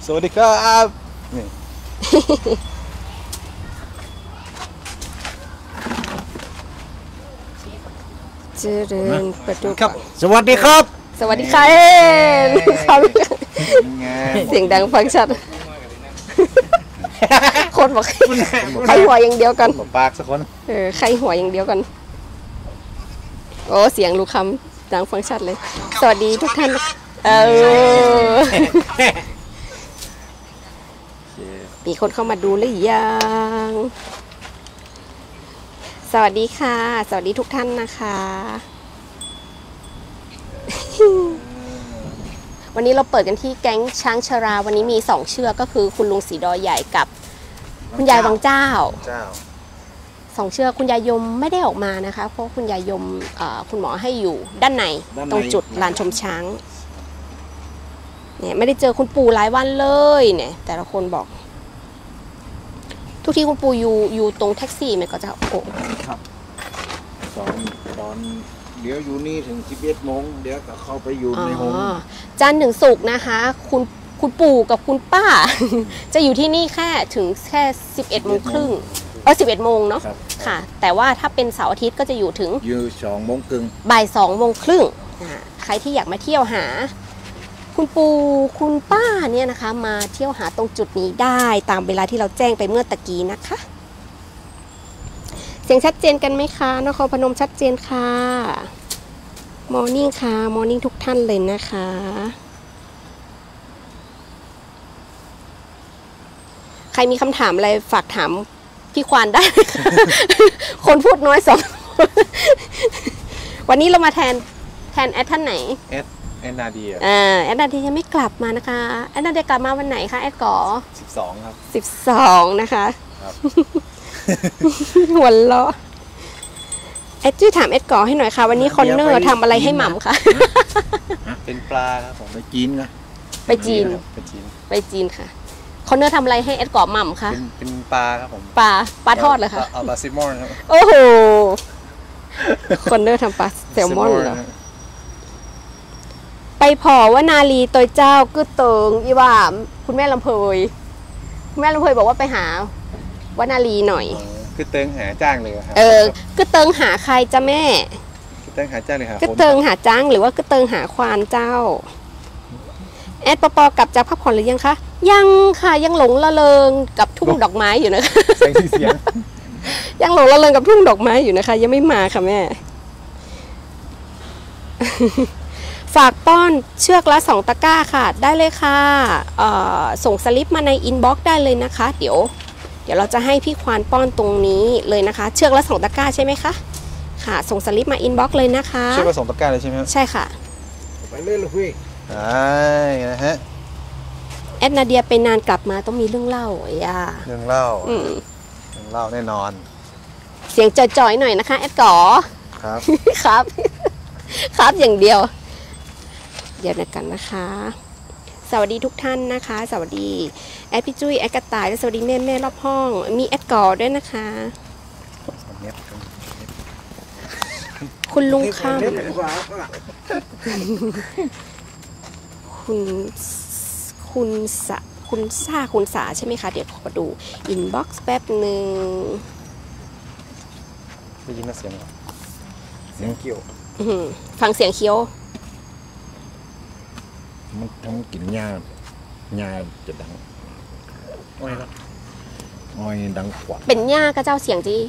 สวัสดีครับนี่เจริญประตูครับสวัสดีครับสวัสดีค่ะเสียงดังฟังชัดคนบอกใครหัวอย่างเดียวกันปากสักคนใครหัวอย่างเดียวกันโอ้เสียงลูกคำดังฟังชัดเลยสวัสดีทุกท่านมีคนเข้ามาดูหรือยังสวัสดีค่ะสวัสดีทุกท่านนะคะวันนี้เราเปิดกันที่แก๊งช้างชราวันนี้มี2เชือกก็คือคุณลุงสีดอใหญ่กับคุณยายวังเจ้า2เชือกคุณยายยมไม่ได้ออกมานะคะเพราะคุณยายยมคุณหมอให้อยู่ด้านในตรงจุดลานชมช้างเนี่ยไม่ได้เจอคุณปู่หลายวันเลยเนี่ยแต่ละคนบอกทุกที่คุณปู่อยู่ตรงแท็กซี่มันก็จะโอ้ครับตอนเดี๋ยวอยู่นี่ถึง11 โมงเดี๋ยวก็เข้าไปอยู่ในห้องจันทร์ถึงศุกร์นะคะคุณปู่กับคุณป้า จะอยู่ที่นี่ถึงแค่11 โมงครึ่ง11 โมงเนาะค่ะแต่ว่าถ้าเป็นเสาร์อาทิตย์ก็จะอยู่ถึง 2 โมงครึ่งบ่าย2 โมงครึ่งใครที่อยากมาเที่ยวหาคุณปู่คุณป้าเนี่ยนะคะมาเที่ยวหาตรงจุดนี้ได้ตามเวลาที่เราแจ้งไปเมื่อตะกี้นะคะเสียงชัดเจนกันไหมคะนครพนมชัดเจนค่ะมอร์นิ่งค่ะมอร์นิ่งทุกท่านเลยนะคะใครมีคำถามอะไรฝากถามพี่ควานได้ คนพูดน้อย2 วันนี้เรามาแทนแอดท่านไหนแอนนาเดียแอนนาเดียยังไม่กลับมานะคะแอนนาเดียกลับมาวันไหนคะแอดก่อ 12ครับ 12นะคะครับหัวเราะแอดจี้ถามแอดก่อให้หน่อยค่ะวันนี้คอนเนอร์ทำอะไรให้หม่ำคะเป็นปลาครับผมไปจีนนะไปจีนค่ะคอนเนอร์ทำอะไรให้แอดก่อหม่ำคะเป็นปลาครับผมปลาทอดเลยค่ะเอาปลาแซลมอนครับโอ้โหคอนเนอร์ทำปลาแซลมอนเหรอไปพอว่านาลีตัวเจ้าก็เติงอีว่าคุณแม่ลำเพยบอกว่าไปหาวนาลีหน่อยคือเติงหาจ้างเลยครับก็เติงหาใครจ้าแม่คือเติงหาจ้างเลยครับก็เติงหาจ้างหรือว่าก็เติงหาควานเจ้าแอดปอกลับจากพักผ่อนหรือยังคะยังค่ะยังหลงละเริงกับทุ่งดอกไม้อยู่นะคะยังหลงละเริงกับทุ่งดอกไม้อยู่นะคะยังไม่มาค่ะแม่ฝากป้อนเชือกละ2 ตะกร้าค่ะได้เลยค่ะส่งสลิปมาในอินบ็อกซ์ได้เลยนะคะเดี๋ยวเราจะให้พี่ควานป้อนตรงนี้เลยนะคะเชือกละ2 ตะกร้าใช่ไหมคะค่ะส่งสลิปมาอินบ็อกซ์เลยนะคะเชือกละ2 ตะกร้าเลยใช่ไหมใช่ค่ะไปเล่นเลยพี่ใช่นะฮะแอดนาเดียไปนานกลับมาต้องมีเรื่องเล่าเรื่องเล่าแน่นอนเสียงจ่อยๆหน่อยนะคะแอดก๋อครับครับอย่างเดียวเดี๋ยวกันนะคะสวัสดีทุกท่านนะคะสวัสดีแอดพี่จุ้ยแอดกระต่ายและสวัสดีแม่รอบห้องมีแอดก่อด้วยนะคะคุณลุงข้ามคุณสาใช่ไหมคะเดี๋ยวขอดูอินบ็อกซ์แป๊บหนึ่งได้ยินเสียงเคี้ยวฟังเสียงเคี้ยวมันทำกลิ่นยาจะดังอ้อยดังกว่าเป็นหญ้าก็เจ้าเสียงจี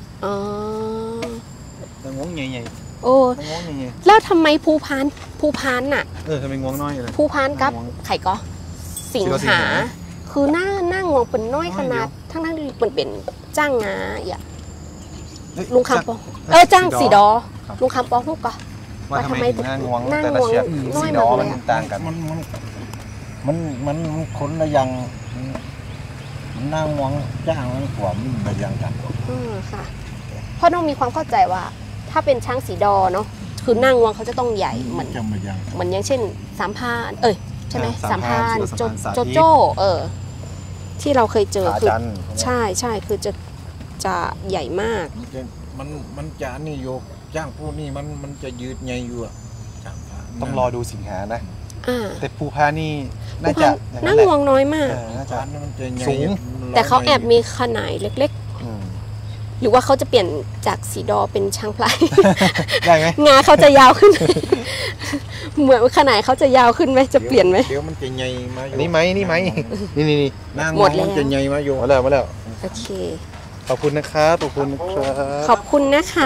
ดังงวงใหญ่โอ้แล้วทำไมภูพานน่ะทำไมงวงน้อยเลยภูพานกับไข่ก็สิงหาคือหน้างวงเป็นน้อยขนาดทั้งที่เป็นจ้างงาอย่าลุงคำปองจ้างสีดอลุงคำปองลูกก็ว่าทำไมหน้างวงแต่ละเชือกสีดอมันต่างกันมันคนละอย่างหน้างวงจ้างมันกว่ามันละอย่างกันค่ะเพราะน้องมีความเข้าใจว่าถ้าเป็นช้างสีดอเนาะคือหน้างวงเขาจะต้องใหญ่เหมือนอย่างเช่น3 พานใช่ไหม3 พานโจโจ้ที่เราเคยเจอคือใช่คือจะใหญ่มากมันจะนี่โยกจ้างพวกนี้มันจะยืดใหญ่อยู่ต้องรอดูสิงหานะแต่ภูพานี่ภูน่าพาจะหน้างวงน้อยมากน่าจะมันจะใหญ่สูงแต่เขาแอบมีขนาดเล็กอืมๆ หรือว่าเขาจะเปลี่ยนจากสีดอเป็นช้างพลายได้ไหมงาเขาจะยาวขึ้น เหมือนขนาดเขาจะยาวขึ้นไหมจะเปลี่ยนไหมเดี๋ยวมันจะใหญ่มาอยู่อันนี้ไหมนี่ไหมนี่นี่นางหมดแล้วมันจะใหญ่มาอยู่มาแล้วโอเคขอบคุณนะครับขอบคุณนะครับขอบคุณนะคะ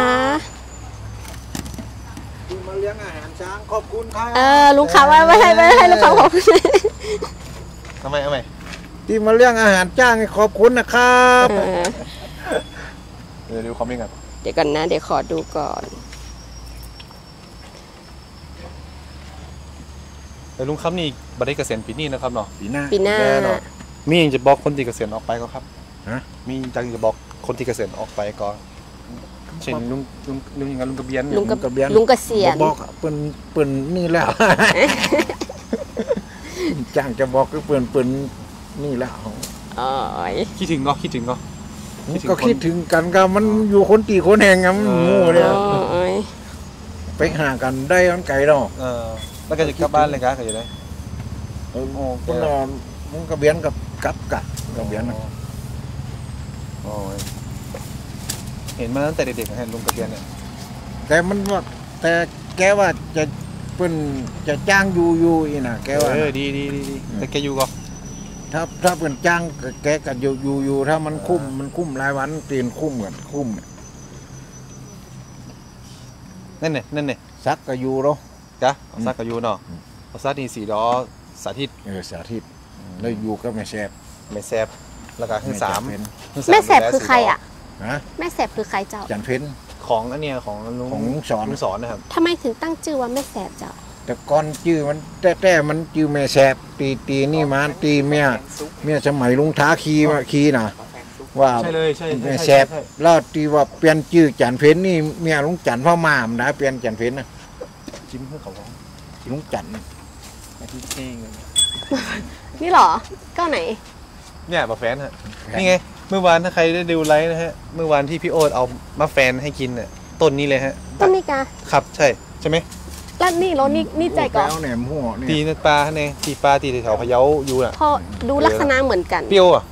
ที่มาเลี้ยงอาหารช้างขอบคุณครับลุงขาไม่ให้ลุงขาขอบคุณทำไมเอาไหมที่มาเลี้ยงอาหารจ้างขอบคุณนะครับเดี๋ยวดูคอมเมนต์กันเดี๋ยวก่อนนะ เดี๋ยวขอดูก่อนแต่ลุงครับนี่บัตรเกษียณปีนี้นะครับเนาะปีหน้าปีหน้าแน่นอน มียังจะบอกคนที่เกษียณออกไปก็ครับฮะมีจังจะบอกคนที่เกษียณออกไปก็เช่นลุงอย่างนั้นลุงกระเบียนลุงกระเบียนลุงเกษียณบอกอะเปิ้นนี่แล้ว จ้างจะบอกก็เปิ้นนี่แล้วอ๋อคิดถึงเนาะคิดถึงเนาะก็คิดถึงกันก็มันอยู่คนตีคนแห่งอะมันโง่เลยอะไปหากันได้มันไกลดอกแล้วก็จะกลับบ้านเลยกะก็จะได้คนนอนมึงกระเบียนกับกับกะกระเบียนน่ะโอ้ยเห็นมาตั้งแต่เด็กๆนะฮะลุงกระเบียนเนี่ยแต่มันว่าแต่แกว่าจะเปิ้นจะจ้างอยู่อีน่ะแกว่าดีแต่แกอยู่ก็ถ้าเปิ้นจ้างแกก็อยู่ถ้ามันคุ้มรายวันตีนคุ้มกันคุ้มนั่นเนี่ยซักก็อยู่เนาะกะเอาซักกับอยู่เนาะเอาซักนี่สีดอสาธิตสาธิตแล้วอยู่ก็ไม่แซ่บไม่แซบแล้วก็ขึ้นสามแม่แสบคือใครอ่ะฮะแม่แสบคือใครเจ้าจันเพ็ญของอันเนี้ยของลุงของลุงสอนลุงสอนนะครับทำไมถึงตั้งชื่อว่าแม่แสบเจ้าแต่ก่อนชื่อมันแต่มันชื่อแม่แซ่บตีนี่มาตีเมียสมัยลุงท้าขี่น่ะว่าใช่เลยใช่แม่แซ่บแล้วตีว่าเปลี่ยนชื่อจันเพ็ญนี่เมียลุงจันทร์พ่อมามนะเปลี่ยนจันเพ็ญนะจิ้มเพื่อเขาบอกลุงจันทร์ไอ้ที่เก่งเลยนี่เหรอก้าวไหนเนี่ยปลาแฟนฮะนี่ไงเมื่อวานถ้าใครได้ดูไลฟ์นะฮะเมื่อวานที่พี่โอ๊ตเอามาแฟนให้กินเนี่ยต้นนี้เลยฮะต้นนี่กาครับใช่ไหมแล้วนี่รถนี่ใจก่อนแล้วแหนมหัวเนี่ตียนปลาเนี่ยตีปลาตีแถวพะเยาอยู่น่ะพอดูลักษณะเหมือนกันเปรี้ยวอ่ะ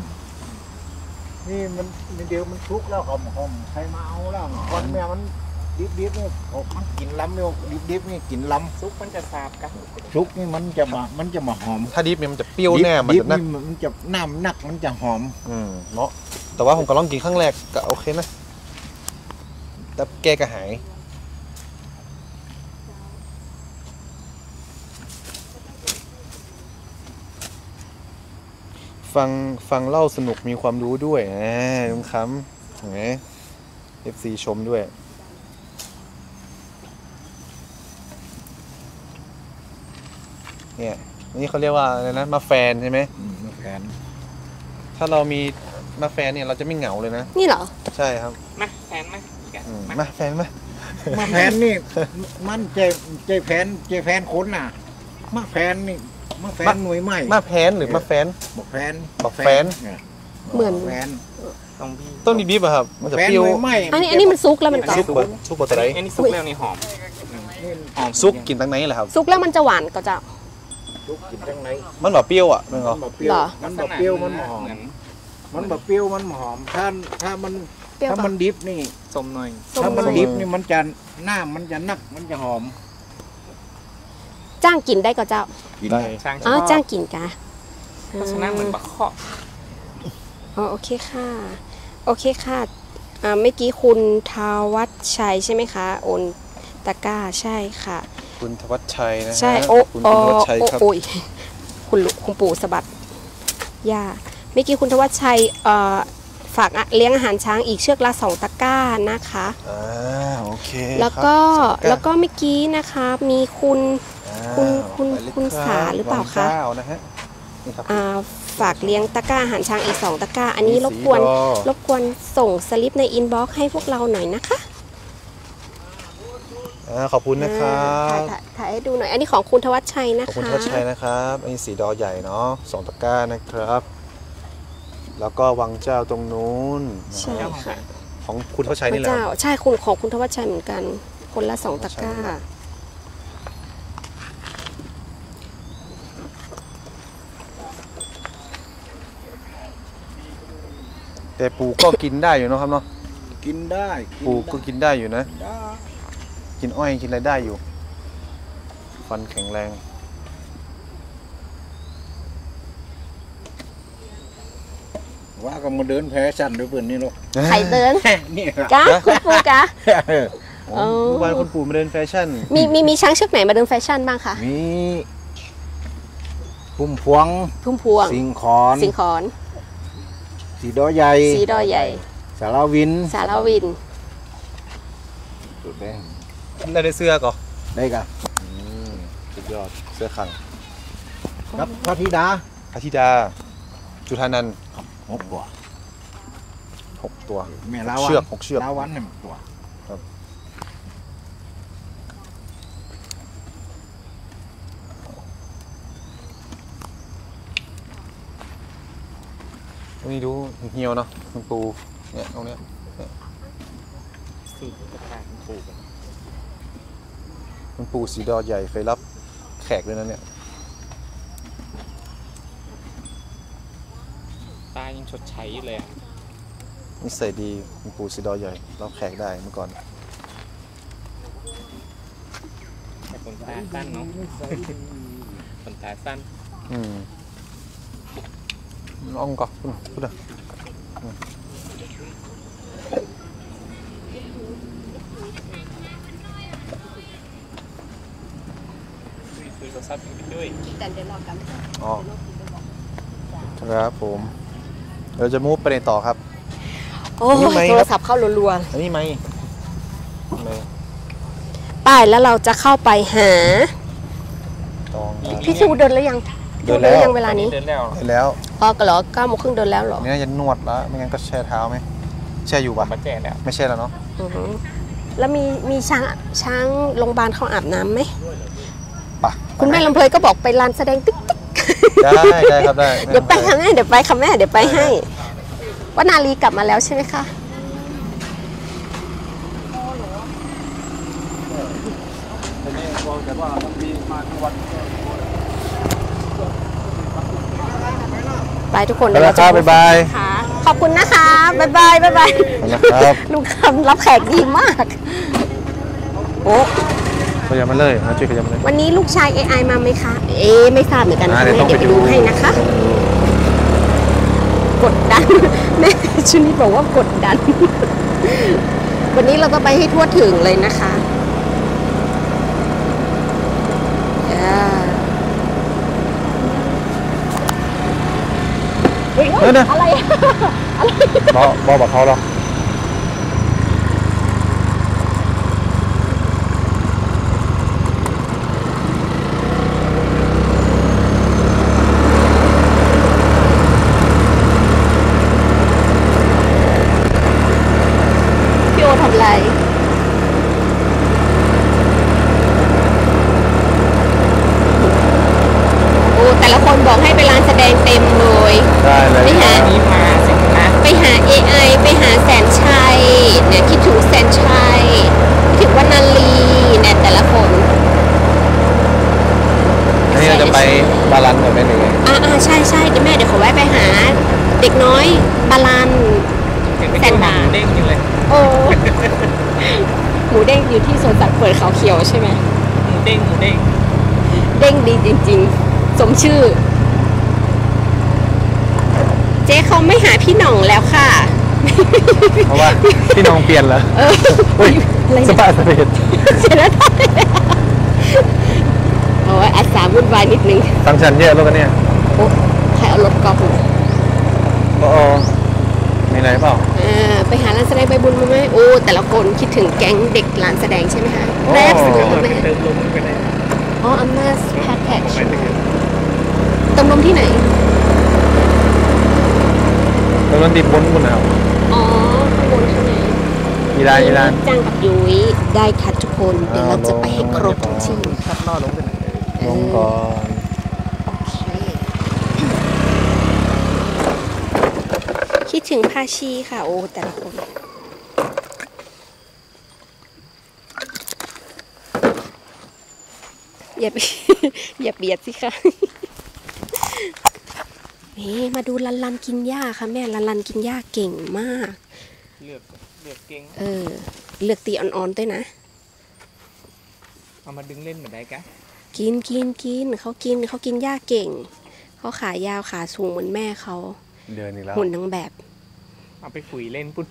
นี่มันเดี๋ยวมันชุกแล้วหอมใครมาเอาแล้วก่อนแม่มันดิบนี่มันกินล้ำเร็วดิบนี่กินล้ำซุปมันจะสาบกันชุกนี่มันจะมาหอมถ้าดิบเนี่ยมันจะเปรี้ยวแน่มันดิบจะนักนี่มันจะน้ำนักมันจะหอมเนาะแต่ว่าผมก็ลองกินครั้งแรกก็โอเคนะแต่แกก็หายฟังเล่าสนุกมีความรู้ด้วยลุงคำเห็นไหม FC ชมด้วยเนี่ยนี่เขาเรียกว่าอะไรนะมาแฟนใช่ไหมแผนถ้าเรามีมาแฟนเนี่ยเราจะไม่เหงาเลยนะนี่เหรอใช่ครับมาแฟนมามาแฟนมามาแผนนี่มันใจแผนคนน่ะมาแผนนี่มาแผนหน่วยใหม่มาแพนหรือมาแฟนบอกแผนบอกแฟนเหมือนแผนตรงบีต้นบีบอะครับ มันจะแผนเปรี้ยวหน่วยใหม่อันนี้มันซุกแล้วมันกรอซุบกแบบซุกบะตะไดอันนี้ซุปแล้วนี่หอมซุกกินตั้งไหนแหละครับซุกแล้วมันจะหวานก็เจ้าชุกกินจังไหนมันแบบเปรี้ยวอ่ะนึกเหรอมันบ่เปรี้ยวเหรอมันบ่เปรี้ยวมันบ่หอมเหมือนมันบ่เปรี้ยวมันหอมถ้ามันเปรี้ยวถ้าก่อมัน นดิบนี่สมหน่อยถ้ามันดิบนี่มันจะหน้ามันจะนักมันจะหอมจ้างกินได้ก็เจ้ากินได้ช้างชอ๋ออบจ้างกินกะเพราะฉะนั้นเหมือนปลาเคาะอ๋อโอเคค่ะ โอเคค่ะเมื่อกี้คุณทวัชชัยใช่ไหมคะ โอนตะกร้าใช่ค่ะคุณธวัชชัยนะฮะใช่คุณโอ้ธวัชชัยครับโอ้ยคุณปู่สะบัดย่าเมื่อกี้คุณทวัชชัยฝากเลี้ยงอาหารช้างอีกเชือกละ2 ตะกร้านะคะโอเคแล้วก็ครับแล้วก็เมื่อกี้นะคะมีคุณอ่าคุณไปเลยคุณรับสาหรือเปล่าคะวังจ้นะฮะนี่ครับฝากเลี้ยงตะกร้าอาหารช้างอีก2 ตะกร้า อันนี้มีรบกวนสีดอรบกวนส่งสลิปในอินบ็อกซ์ให้พวกเราหน่อยนะคะขอบคุณนะครับถ่ายให้ดูหน่อย อันนี้ของคุณทวัชชัยนะขอบคะคุณธวัชชัยนะครับอันนี้สีดอใหญ่เนาะ2 ตะกร้านะครับ แล้วก็วังเจ้าตรงนู้นใช่ค่ะของคุณทวัชชัยพนี่ระแหละเจ้าใช่คุณของคุณทวัชชัยเหมือนกัน คนละ2 ตะกร้าแต่ปูก็กินได้อยู่เนาะครับเนาะกินได้ปูก็กินได้อยู่นะได้กินอ้อยกินอะไรได้อยู่ ฟันแข็งแรงว่าก็มาเดินแพ้ชั้นด้วยเพื่อนนี่ลูกใครเดินนี่กะคุณปูกะอ๋อเมื่อวานคุณปู่มาเดินแฟชั่นมีช้างเชือกไหนมาเดินแฟชั่นบ้างคะมีพุ่มพวงพุ่มพวงสิงขอนสิงขอนสีดอใหญ่สีดอใหญ่สารวินสารวินตัวแดงได้เสื้อก่อนได้กันสุดยอดเสื้อขังครับพระธิดาอาทิดา จุธานันท์ 6 ตัว 6 ตัวแม่ลาวันเชือก6 เชือกลาวันเนี่ยตัวตรงนี้ดูเหี่ยวเนาะคุณปู่เนี่ยตรงเนี้ยสูตรกระถางปลูกคุณปู่สีดอใหญ่เคยรับแขกด้วยนะเนี่ยตายังชดใช้อยู่เลยอะนิสัยดีคุณปู่สีดอใหญ่รับแขกได้เมื่อก่อนแต่ขนตาสั้นเนาะขนตาสั้นลองก่อนพูดอ่ะคุยโทรศัพท์อยู่ด้วยแต่เดี๋ยวรอกันอ๋อครับผมเราจะมูฟไปในต่อครับโอ้นี่ไหมยครับโทรศัพท์เข้ารัวอันนี้ไหมๆป้ายแล้วเราจะเข้าไปหาตองพี่ชูเดินแล้วยังเดินแล้วยังเวลานี้เดินแล้วเห็นแล้วพอกันเหรอ9:30เดินแล้วเหรอนี่น่าจะนวดแล้วไม่งั้นก็แช่เท้าไหมแช่อยู่ปะมาแจ้แล้วไม่แช่แล้วเนาะอือหือแล้วมีช้างโรงพยาบาลเขาอาบน้ำไหมปะคุณแม่ลำเพยก็บอกไปลานแสดงติ๊กติ๊กได้ครับได้เดี๋ยวไปค่ะแม่เดี๋ยวไปค่ะแม่เดี๋ยวไปให้ว่านาลีกลับมาแล้วใช่ไหมคะ ไปทุกคนไปแล้วครับบ๊ายบายค่ะขอบคุณนะคะบ๊ายบายบ๊ายบายครับลุงคำรับแขกดีมากโอ้ขยับมาเลยมาช่วยขยับมาเลยวันนี้ลูกชาย AI มาไหมคะ ไม่ทราบเหมือนกันค่ะเดี๋ยวแม่ต้องเดี๋ยวไปไปดูดูให้นะคะ กดดัน แม่ชุนี้บอกว่ากดดัน วันนี้เราก็ไปให้ทั่วถึงเลยนะคะเดี๋ยวอะไรบอกเขาหรอกพี่โอทำอะไรโอ้แต่ละคนบอกให้ไปร้านแสดงเต็มเลยได้เลยไปหานี่มาสินะไปหา AI ไปหาแสนชัยเนี่ยคิดถึงแสนชัยคิดถึงวรรณลีเนี่ยแต่ละคนอันนี้เราจะไปบาลานซ์เหมือนเป็นยังไงใช่เดี๋ยวแม่เดี๋ยวขอแวะไปหาเด็กน้อยบาลานเห็นไปกินหมูเด้งอยู่เลยโอ้ หมูเด้งอยู่ที่สวนสัตว์เปิดเขาเขียวใช่ไหมหมูเด้งหมูเด้งเด้งดีจริงๆ สมชื่อ เจ๊เขาไม่หาพี่หน่องแล้วค่ะเพราะว่าพี่น้องเปลี่ยนแล้วอุ้ยอะไรสเนี่ยบายสบายเสร็จแล้วโอ้ยอาสาวุ่นวายนิดนึงฟังก์ชันเยอะแล้วกันเนี่ยโอ้ใครเอารถกอล์ฟมาโอ้มีอะไรเปล่าไปหาร้านแสดงใบบุญมาไหมโอ้แต่ละคนคิดถึงแก๊งเด็กร้านแสดงใช่ไหมคะโอ้แรกสุดเลยแม่เติมลมไปไหนอ๋ออำนาจแพทแท็กเติมลมที่ไหนตรงนั้นติดบนคุณเอาอ๋อข้างบนใช่ไหมอีรานอีรานจ้างกับยุ้ยได้ค่ะทุกคนเดี๋ยวเราจะไปให้ครบทุกที่ขับล่อลงกันลงก่อนโอเคคิดถึงพาชีค่ะโอ้แต่ละคน อย่า อย่าเบียดสิคะนี่มาดูลันลันกินหญ้าค่ะแม่ลันลันกินหญ้าเก่งมากเลือกเก่งเลือกตีอ่อนๆด้วยนะเอามาดึงเล่นเหมือนได้กะกินเขากินหญ้าเก่งเขาขายาวขาสูงเหมือนแม่เขาเดินอีกแล้วหุ่นนางแบบเอาไปขุยเล่นปุ๊บ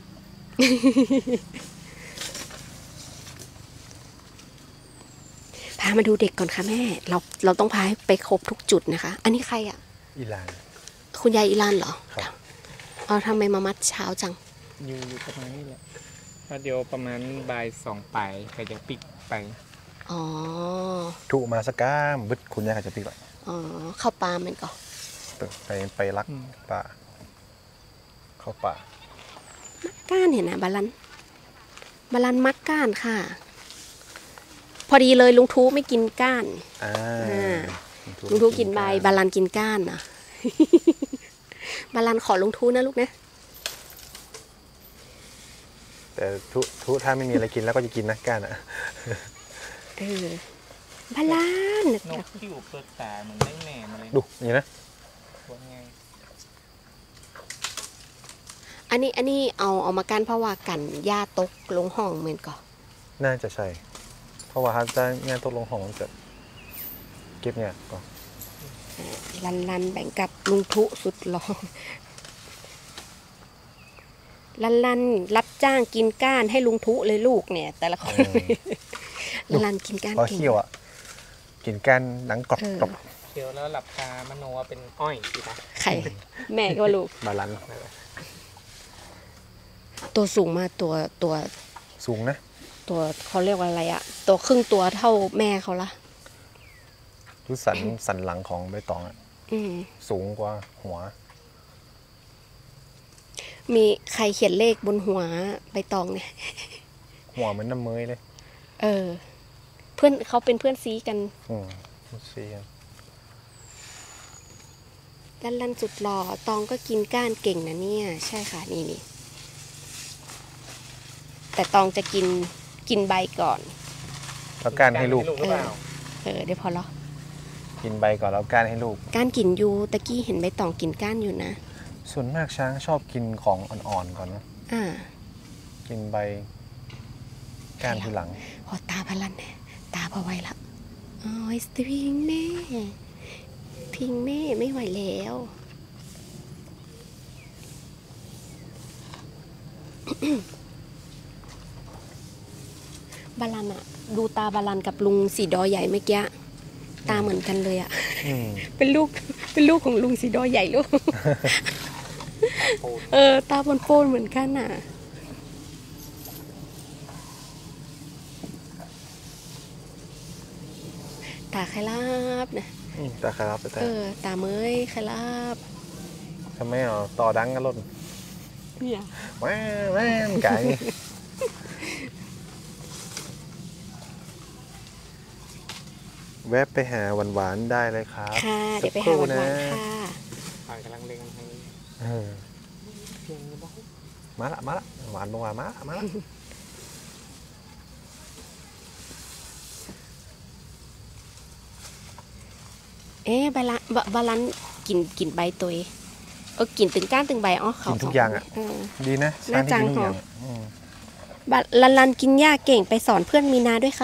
พามาดูเด็กก่อนค่ะแม่เราต้องพาให้ไปครบทุกจุดนะคะ อันนี้ใครอ่ะอีหลานคุณยายอีลานเหรอครับเอาทำไมมามัดเช้าจังอยู่ประมาณนี้แหละแล้วเดี๋ยวประมาณบ่าย2 ปลายก็จะปิกไปอ๋อถูกมาสักก้ามบึดคุณยายก็จะปีกไปอ๋อเข้าปลามันก่อนไปรักป่าเข้าป่าก้านเห็นนะบาลันมักก้านค่ะ พอดีเลยลุงทูไม่กินก้านอ่าลุงทูกินใบบาลันกินก้านนะ บาลันขอลุงทูนะลูกนะแต่ทุถ้าไม่มีอะไรกินแล้วก็จะกินนะก้านอ่ะบาลันนกที่อยู่เปลือกตาเหมือนได้แหน่มาเลยดูนี่นะว่าไงอันนี้เอามากันเพราะว่ากันหญ้าตกลงห้องเหมือนก่อนน่าจะใช่ เพราะว่าถ้าจะงานตกลงของมันจะเก็บเนี่ยก็ลันแบ่งกับลุงทุสุดหล่อลันรับจ้างกินก้านให้ลุงทุเลยลูกเนี่ย แต่ละคนลันกินก้านพอเก่งเคี่ยวอ่ะกินก้านหนังกรอบเคี้ยวแล้วหลับตามโนว่าเป็นอ้อยสิคะไข่แม่ก็ลูกๆบาลานซ์ตัวสูงมากตัวสูงนะตัวเขาเรียกว่าอะไรอะตัวครึ่งตัวเท่าแม่เขาละดูสันหลังของใบตองอ่ะอืมสูงกว่าหัวมีใครเขียนเลขบนหัวใบตองเนี่ยหัวเหมือนน้ำเมยเลยเพื่อนเขาเป็นเพื่อนซีกันเสียลันสุดหล่อตองก็กินก้านเก่งนะเนี่ย ใช่ค่ะนี่แต่ตองจะกินใบก่อนแล้วก้านให้ลูกหรือเปล่าเดี๋ยวพอแล้วกินใบก่อนแล้วก้านให้ลูกก้านกินอยู่ตะกี้เห็นใบตองกินก้านอยู่นะส่วนมากช้างชอบกินของอ่อนๆก่อนนะอ่ากินใบก้านทีหลังพอตาพลันเนี่ยตาพอไวละโอ้ยพิงแม่ไม่ไหวแล้ว บาลันอะดูตาบาลันกับลุงสีดอใหญ่เมื่อกี้ตาเหมือนกันเลยอะ เป็นลูกของลุงสีดอใหญ่ลูก ตาโปนๆเหมือนกันอะตาใครลาบนะตาครับแต่ตาเมยใครลาบทำไมอ่ะต่อดังกันรถเนี่ยแม่ไก่แวะไปหาหวานๆได้เลยครับค่ะ เดี๋ยวไปหาหวานๆค่ะฝ่ายกำลังเล็งทางนี้เออเพียงนี้บ้างมาละหวานมาละบาลันกินใบตัวเองกินถึงก้านถึงใบเขากินทุกอย่างอ่ะดีนะน่าจังทุกหออย่างอะลันกินหญ้าเก่งไปสอนเพื่อนมีนาด้วยครับ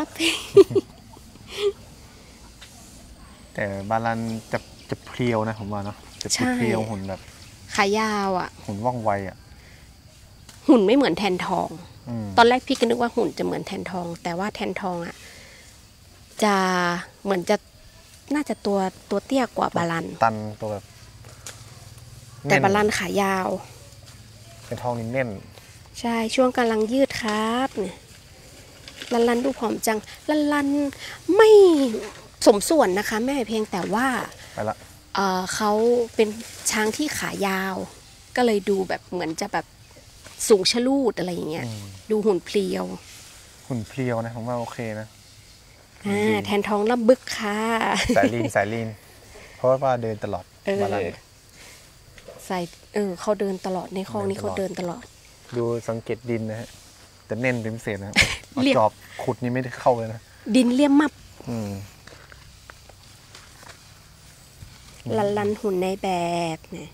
แต่บาลันจะเพรียวนะผมว่าเนาะจะใช่เพรียวหุ่นแบบขายาวอ่ะหุ่นว่องไวอ่ะหุ่นไม่เหมือนแทนทองมตอนแรกพี่ก็นึกว่าหุ่นจะเหมือนแทนทอง แต่ว่าแทนทองอ่ะจะเหมือนจะน่าจะตัวเตี้ยกว่าบาลันตันตัวแบบแต่บาลันขายาวเป็นทองนี่แน่นใช่ช่วงกำลังยืดครับเนี่ยลันดูผอมจังลันไม่สมส่วนนะคะ แม่เพียงแต่ว่าไปละเขาเป็นช้างที่ขายาว ก็เลยดูแบบเหมือนจะแบบสูงชะลูดอะไรอย่างเงี้ย ดูหุ่นเพรียวหุ่นเพรียวนะผมว่าโอเคนะแทนทองน้ำบึกค่ะสายลีน เพราะว่าเดินตลอดบาลันใส่เขาเดินตลอดในคลองนี้เขาเดินตลอดดูสังเกตดินนะฮะแต่แน่นเป็นพิเศษนะเอาเรียบจอบขุดนี่ไม่ได้เข้าเลยนะดินเลี่ยมมับลันหุ่นในแบบเนี่ย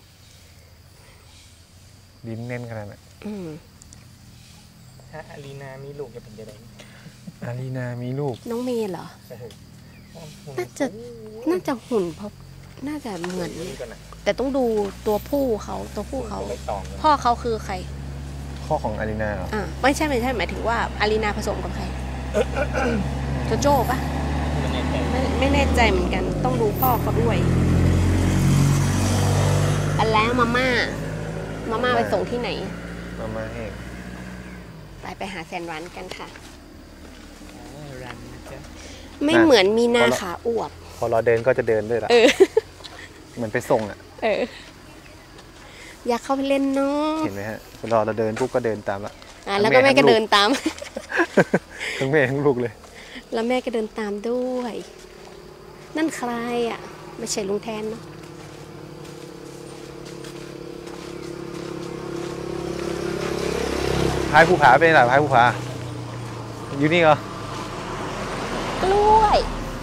ลิ้นแน่นขนาดนั้นถ้าอารีนามีลูกจะเป็นยังไงอารีนามีลูกน้องเมย์เหรอ น่าจะหุ่นเพราะน่าจะเหมือน แต่ต้องดูตัวผู้เขาพ่อเขาคือใครข้อของอารีนาเหรอไม่ใช่หมายถึงว่าอารีนาผสมกับใคร โจโจ้ปะไม่แน่ใจเหมือนกัน ต้องดูพ่อเขาด้วยอันแล้วมาม่าไปส่งที่ไหนมาแห้งไปหาแซนหวานกันค่ะรันนะจ๊ะไม่เหมือนมีนาขาอวบพอเราเดินก็จะเดินด้วยล่ะเหมือนไปส่งอ่ะอยากเข้าไปเล่นเนาะเห็นไหมฮะพอเราเดินปุ๊บก็เดินตามละแล้วก็แม่ก็เดินตามทั้งแม่ทั้งลูกเลยแล้วแม่ก็เดินตามด้วย นั่นใครอ่ะ ไม่ใช่ลุงแทนเนาะพายภูผาเป็นไรพายภูผาอยู่นี่เหรอกล้วย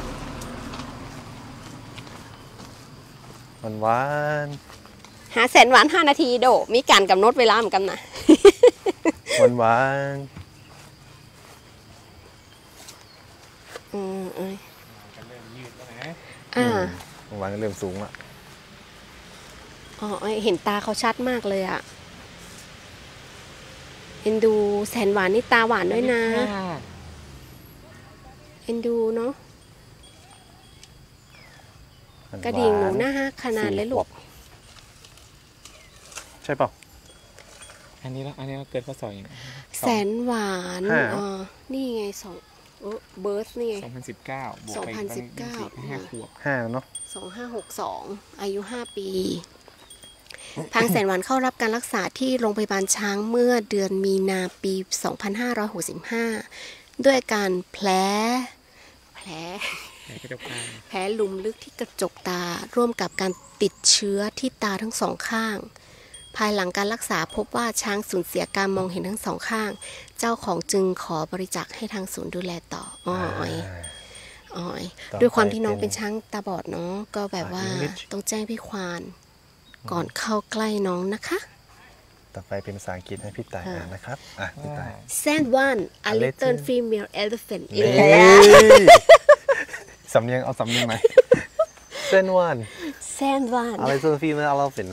หวานหาแสนหวาน5 นาทีโดมีการกำหนดเวลาเหมือนกันนะหวานก็เริ่มยืดแล้วนะหวานเริ่มสูงละเห็นตาเขาชัดมากเลยอ่ะเอ็นดูแสนหวานนี่ตาหวานด้วยนะเอ็นดูเนาะกระดิ่งหนูหน้าขนาดเลยลูกใช่เปล่าอันนี้เราเกิดข้อสอบอย่างแสนหวานนี่ไงเบิร์สนี่ไง 2019 บวกไป5 ขวบ 5เนาะ 2562 อายุ 5 ปีพังแสนหวานเข้ารับการรักษาที่โรงพยาบาลช้างเมื่อเดือนมีนาปี 2565 ด้วยอาการแผลหลุมลึกที่กระจกตาร่วมกับการติดเชื้อที่ตาทั้งสองข้าง ภายหลังการรักษาพบว่าช้างสูญเสียการมองเห็นทั้งสองข้าง เจ้าของจึงขอบริจาคให้ทางศูนย์ดูแลต่อด้วยความที่น้องเป็นช้างตาบอดเนาะก็แบบว่าต้องแจ้งพี่ควานก่อนเข้าใกล้น้องนะคะต่อไปเป็นภาษาอังกฤษให้พี่ต่ายอ่านนะครับพี่ต่าย Sand one a little female elephant นี่สำเนียงเอาสำเนียงไหมเส้นวัน Sand one อะไรส่วนฟีมันเราเป็น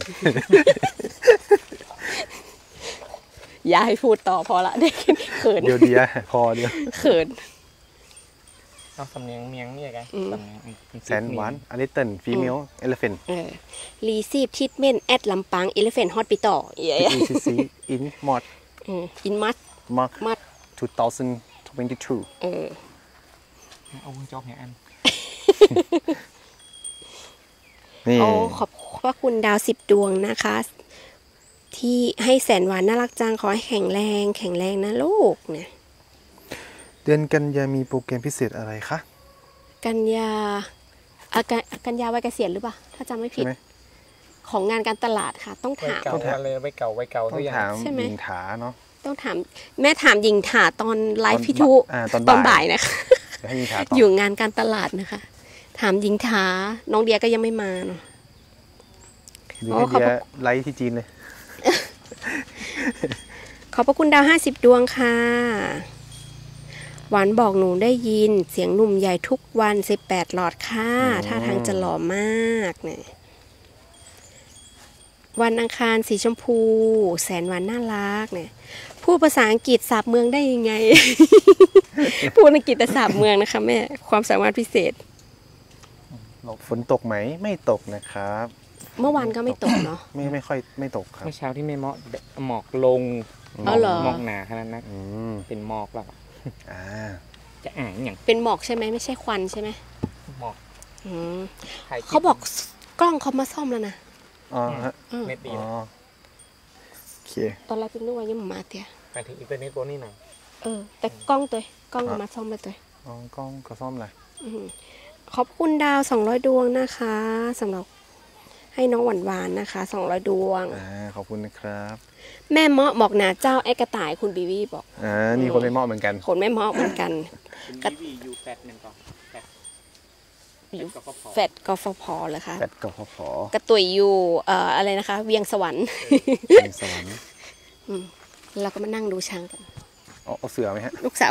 อย่าให้พูดต่อพอละเด็กเขินเดี๋ยวพอเดียวเขินเอาสำเนียงเมียงนี่ไงสำเนียงแสนหวานอลิตเติ้ลฟีเมลเอลเฟน Receive treatment at Lampang Elephant Hospital ECC in March in March 2022 เอาวงจอกเนี่ยอันนี่ขอบพระคุณดาว10 ดวงนะคะ ที่ให้แสนหวานน่ารักจังขอให้แข็งแรงนะลูกเนี่ยเดือนกันยามีโปรแกรมพิเศษอะไรคะกันยาวัยเกษียณหรือเปล่าถ้าจำไม่ผิด ของงานการตลาดค่ะ ต้องถามไว้เก่าเลยไว้เก่าต้อตัวงอย่างถามใช่ไหมหญิงถาเนาะต้องถามแม่ถามหญิงถาตอนไลฟ์พิทุตอนบ่ายบ่ายนะคะเดี๋ยวให้หญิงถาตอบอยู่งานการตลาดนะคะ ถามหญิงถาน้องเดียก็ยังไม่มาเนาะหรือให้เดียไลฟ์ที่จีนเลยขอบพระคุณดาว50 ดวงค่ะ หวานบอกหนูได้ยินเสียงหนุ่มใหญ่ทุกวัน18 หลอดค่ะท่าทางจะหล่อมากเนี่ยวันอังคารสีชมพูแสนหวานน่ารักเนี่ยพูดภาษาอังกฤษสาบเมืองได้ยังไง พูดอังกฤษแต่สาบเมืองนะคะแม่ความสามารถพิเศษฝนตกไหมไม่ตกนะครับเมื่อวานก็ไม่ตกเนาะไม่ค่อยไม่ตกครับเมื่อเช้าที่ไม่เหมาะหมอกลงอ๋อเหรอหมอกหนาขนาดนั้นมเป็นหมอกแล้ว จะอ่านอย่างเป็นหมอกใช่ไหมไม่ใช่ควันใช่ไหมหมอกอืมถ่ยคลิปเขาบอกกล้องเขามาซ่อมแล้วนะอ๋อฮะเน็ตดีอ๋อนะโอเคตอนแรกเป็นนึกว่ายังมาเตียไปถึงอินเทอร์เน็ตโบนี่หน่อยแต่กล้องเอามาซ่อมแล้วตัวอ๋อกล้องก็ซ่อมอะไรขอบคุณดาว200 ดวงนะคะสำหรับให้น้องหวานๆนะคะ200 ดวงขอบคุณนะครับแม่เมาะบอกหนาเจ้าไอ้กระต่ายคุณบีวีบอกนี่คนไม่เหมาะเหมือนกันคนแม่เมาะเหมือนกันคุณบีวีอยู่8 1 2 8 อยู่แฟดกฟผเลยค่ะแฟดกฟผกระตุยอยู่อะไรนะคะ เวียงสวรรค์เป็นสวรรค์เราก็มานั่งดูช้างกันเอาเสือไหมฮะลูกสาว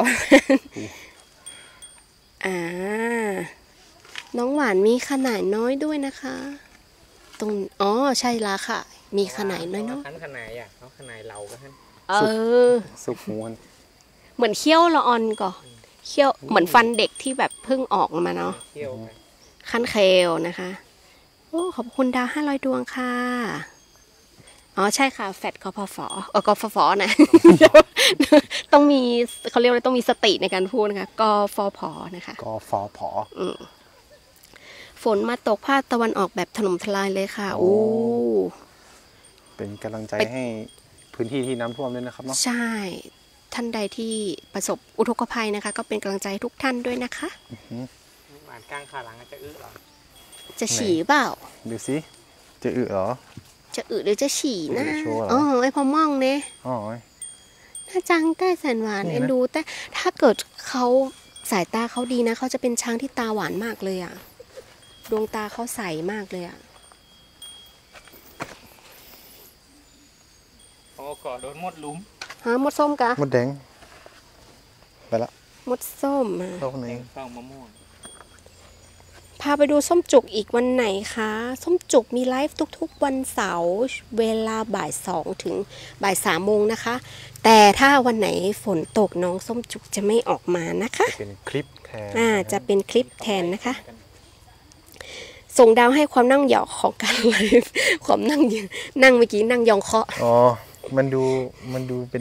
น้องหวานมีขนาดน้อยด้วยนะคะ ตรงใช่ละค่ะ มีขนาดน้อยเนาะขันขนาดเขาขนาดเราก็ท่านสุกม้วนเหมือนเคี้ยวละออนก่อเคี้ยวเหมือนฟันเด็กที่แบบเพิ่งออกมาเนาะเที่ยวไปคันเคลนะคะโอ้ขอบคุณดาว500ดวงค่ะใช่ค่ะแฟดกฟผกฟผนะ ต้องมีเขาเรียกว่าต้องมีสติในการพูดนะคะกฟผนะคะกฟผฝนมาตกภาคตะวันออกแบบถล่มทลายเลยค่ะโอ้โอ้เป็นกำลังใจให้พื้นที่ที่น้ำท่วมด้วยนะครับเนาะใช่ ท่านใดที่ประสบอุทกภัยนะคะ ก็เป็นกำลังใจให้ทุกท่านด้วยนะคะหวานกลางขาหลังจะอื้อหรอจะฉี่เปล่าดูสิจะอึเหรอจะอึหรือจะฉี่นะจะอึชัวร์เหรอไอพอมองเนี่ยอ๋อน่าจังแต่แสนหวานนี่นะเอ็นดูแต่ถ้าเกิดเขาสายตาเขาดีนะเขาจะเป็นช้างที่ตาหวานมากเลยอ่ะดวงตาเขาใสมากเลยอ่ะโอ้ก่อโดนมดลุมฮะมดส้มกะมดแดงไปละมดส้มอ่ะเข้าข้างในแดงเฝ้ามะม่วงพาไปดูส้มจุกอีกวันไหนคะส้มจุกมีไลฟ์ทุกๆวันเสาร์เวลาบ่าย2ถึงบ่าย3โมงนะคะ แต่ถ้าวันไหนฝนตกน้องส้มจุกจะไม่ออกมานะคะเป็นคลิปแทนจะเป็นคลิปแทนนะคะ ส่งดาวให้ความนั่งเหยาะของการไลฟ์ความนั่งเมื่อกี้นั่งยองเคาะอ๋อมันดูเป็น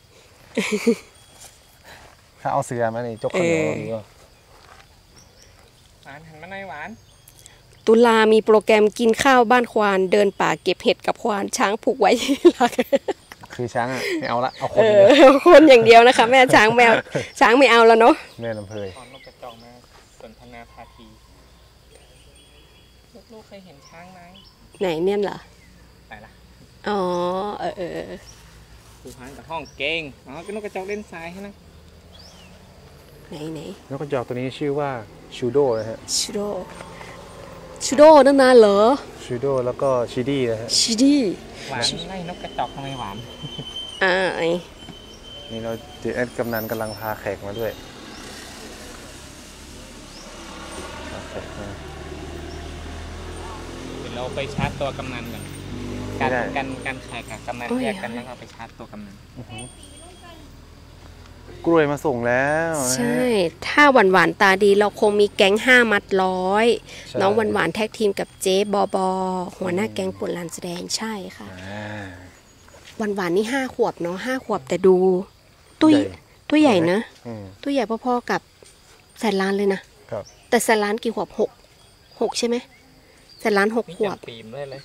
ถ้าเอาเสือมานี่จกขนมดีกว่าหวานหันมาหน่อยหวานตุลามีโปรแกรมกินข้าวบ้านควานเดินป่าเก็บเห็ดกับควานช้างผูกไว้ที่หลักคือช้างอ่ะไม่เอาละเอาคนเดียวคนอย่างเดียวนะคะ แม่ช้างแมวช้างไม่เอาแล้วเนาะแม่ลำเพยตอนนกกระจอกมาสนทนาพาทีลูกๆเคยเห็นช้างไหมไหนเนี่ยเหรอไหนล่ะอ๋อคือพันกับห้องเก่งเป็นนกกระจอกเล่นทรายให้นะไหนนกกระจอกตัวนี้ชื่อว่าชูโดนะฮะชูโดนั่นน่ะเหรอชูโดแล้วก็ชิดี้นะฮะชิดีหวานไล่นกกระจอกทำไมหวานนี่เราเจอแอดกำนันกำลังพาแขกมาด้วยพาแขกมาเดี๋ยวเราไปชาร์จตัวกำนันกันไม่ได้การแขกกับกำนันแยกกันแล้วเราไปชาร์จตัวกำนันกล้วยมาส่งแล้วนะฮะใช่ ถ้าหวานตาดีเราคงมีแก๊ง5 มัดร้อยใช่น้องหวานแท็กทีมกับเจ๊บอบอหัวหน้าแก๊งปวดลานแสดงใช่ค่ะอ่าหวานนี่5 ขวบเนาะ5 ขวบแต่ดูตัวใหญ่ตัวใหญ่นะอืมตัวใหญ่พอๆกับแสนล้านเลยนะครับ แต่แสนล้านกี่ขวบ6ใช่ไหมแสนล้าน6 ขวบปีมด้วยเลย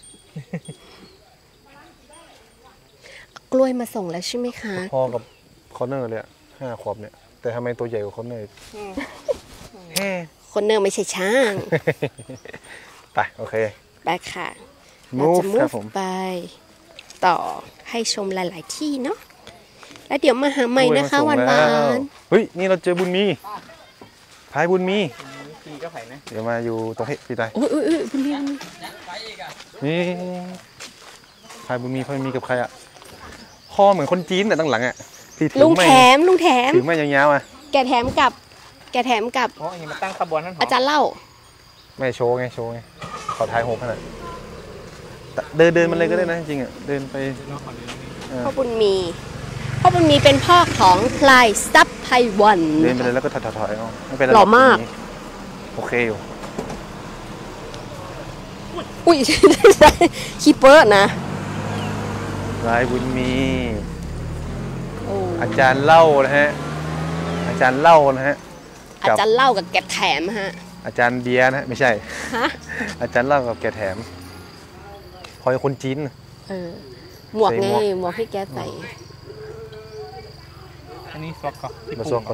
กล้วยมาส่งแล้วใช่ไหมคะพอกับคอนเนอร์เลยอะ5 ขวบเนี่ย แต่ทำไมตัวใหญ่กว่าคอนเนอร์เฮ้คนเนอร์ไม่ใช่ช้างไปโอเคไปค่ะ เราจะ move ครับผมไป ต่อให้ชมหลาย ๆ ที่เนาะแล้วเดี๋ยวมาหาใหม่นะคะกล้หวยมวาส่งแล้วนเฮ้ยนี่เราเจอบุญมีพายบุญมีพี่ก็ไผ่นะเดี๋ยวมาอยู่ตรงพี่ตายๆอุ้ยคุณพี่นี่พายบุญมีกับใครอะคอเหมือนคนจีนแต่ตั้งหลังอะที่ถืลุงไม่แถมถือไม่ยาวๆอะแกแถมกับโอ้ยมาตั้งขบวนนั่นหรออาจารย์เล่าไม่โชว์ไงเขาทายโหกขนาดเดินมันเลยก็ได้นะจริงๆอะเดินไปพ่อบุญมีเป็นพ่อของพลายซับไพวันเดินไปเลยแล้วก็ถอยเอาไม่เป็นไรหล่อมากโอเคอยู่อุ้ย คีเปอร์นะลายบุญมีโอ้อาจารย์เล่านะฮะอาจารย์เล่านะฮะอาจารย์เล่ากับแกแถมฮะอาจารย์เบียร์นะฮะไม่ใช่ฮะอาจารย์เล่ากับแกแถมพอยคนจีนหมวกไงใส่หมวกหมวกให้แกใส่อันนี้ซวกก่อนกระซวก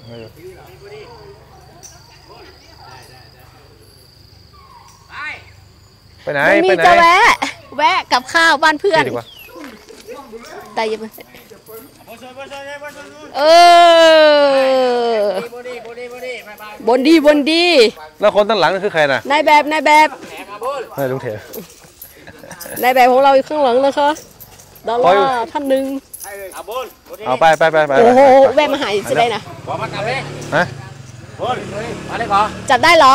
ไปไหนบุญมีไปไหนจะแวะกับข้าวบ้านเพื่อนดีกว่าแต่อยังไม่เออบนดีแล้วคนตั้งหลังนั่นคือใครน่ะนายแบบลุงเถอะนายแบบของเราอยู่ข้างหลังนะคะดอลลาร์ท่านหนึ่งเอาไปโอ้โหแวะมาหายจะได้นะฮะจับได้เหรอ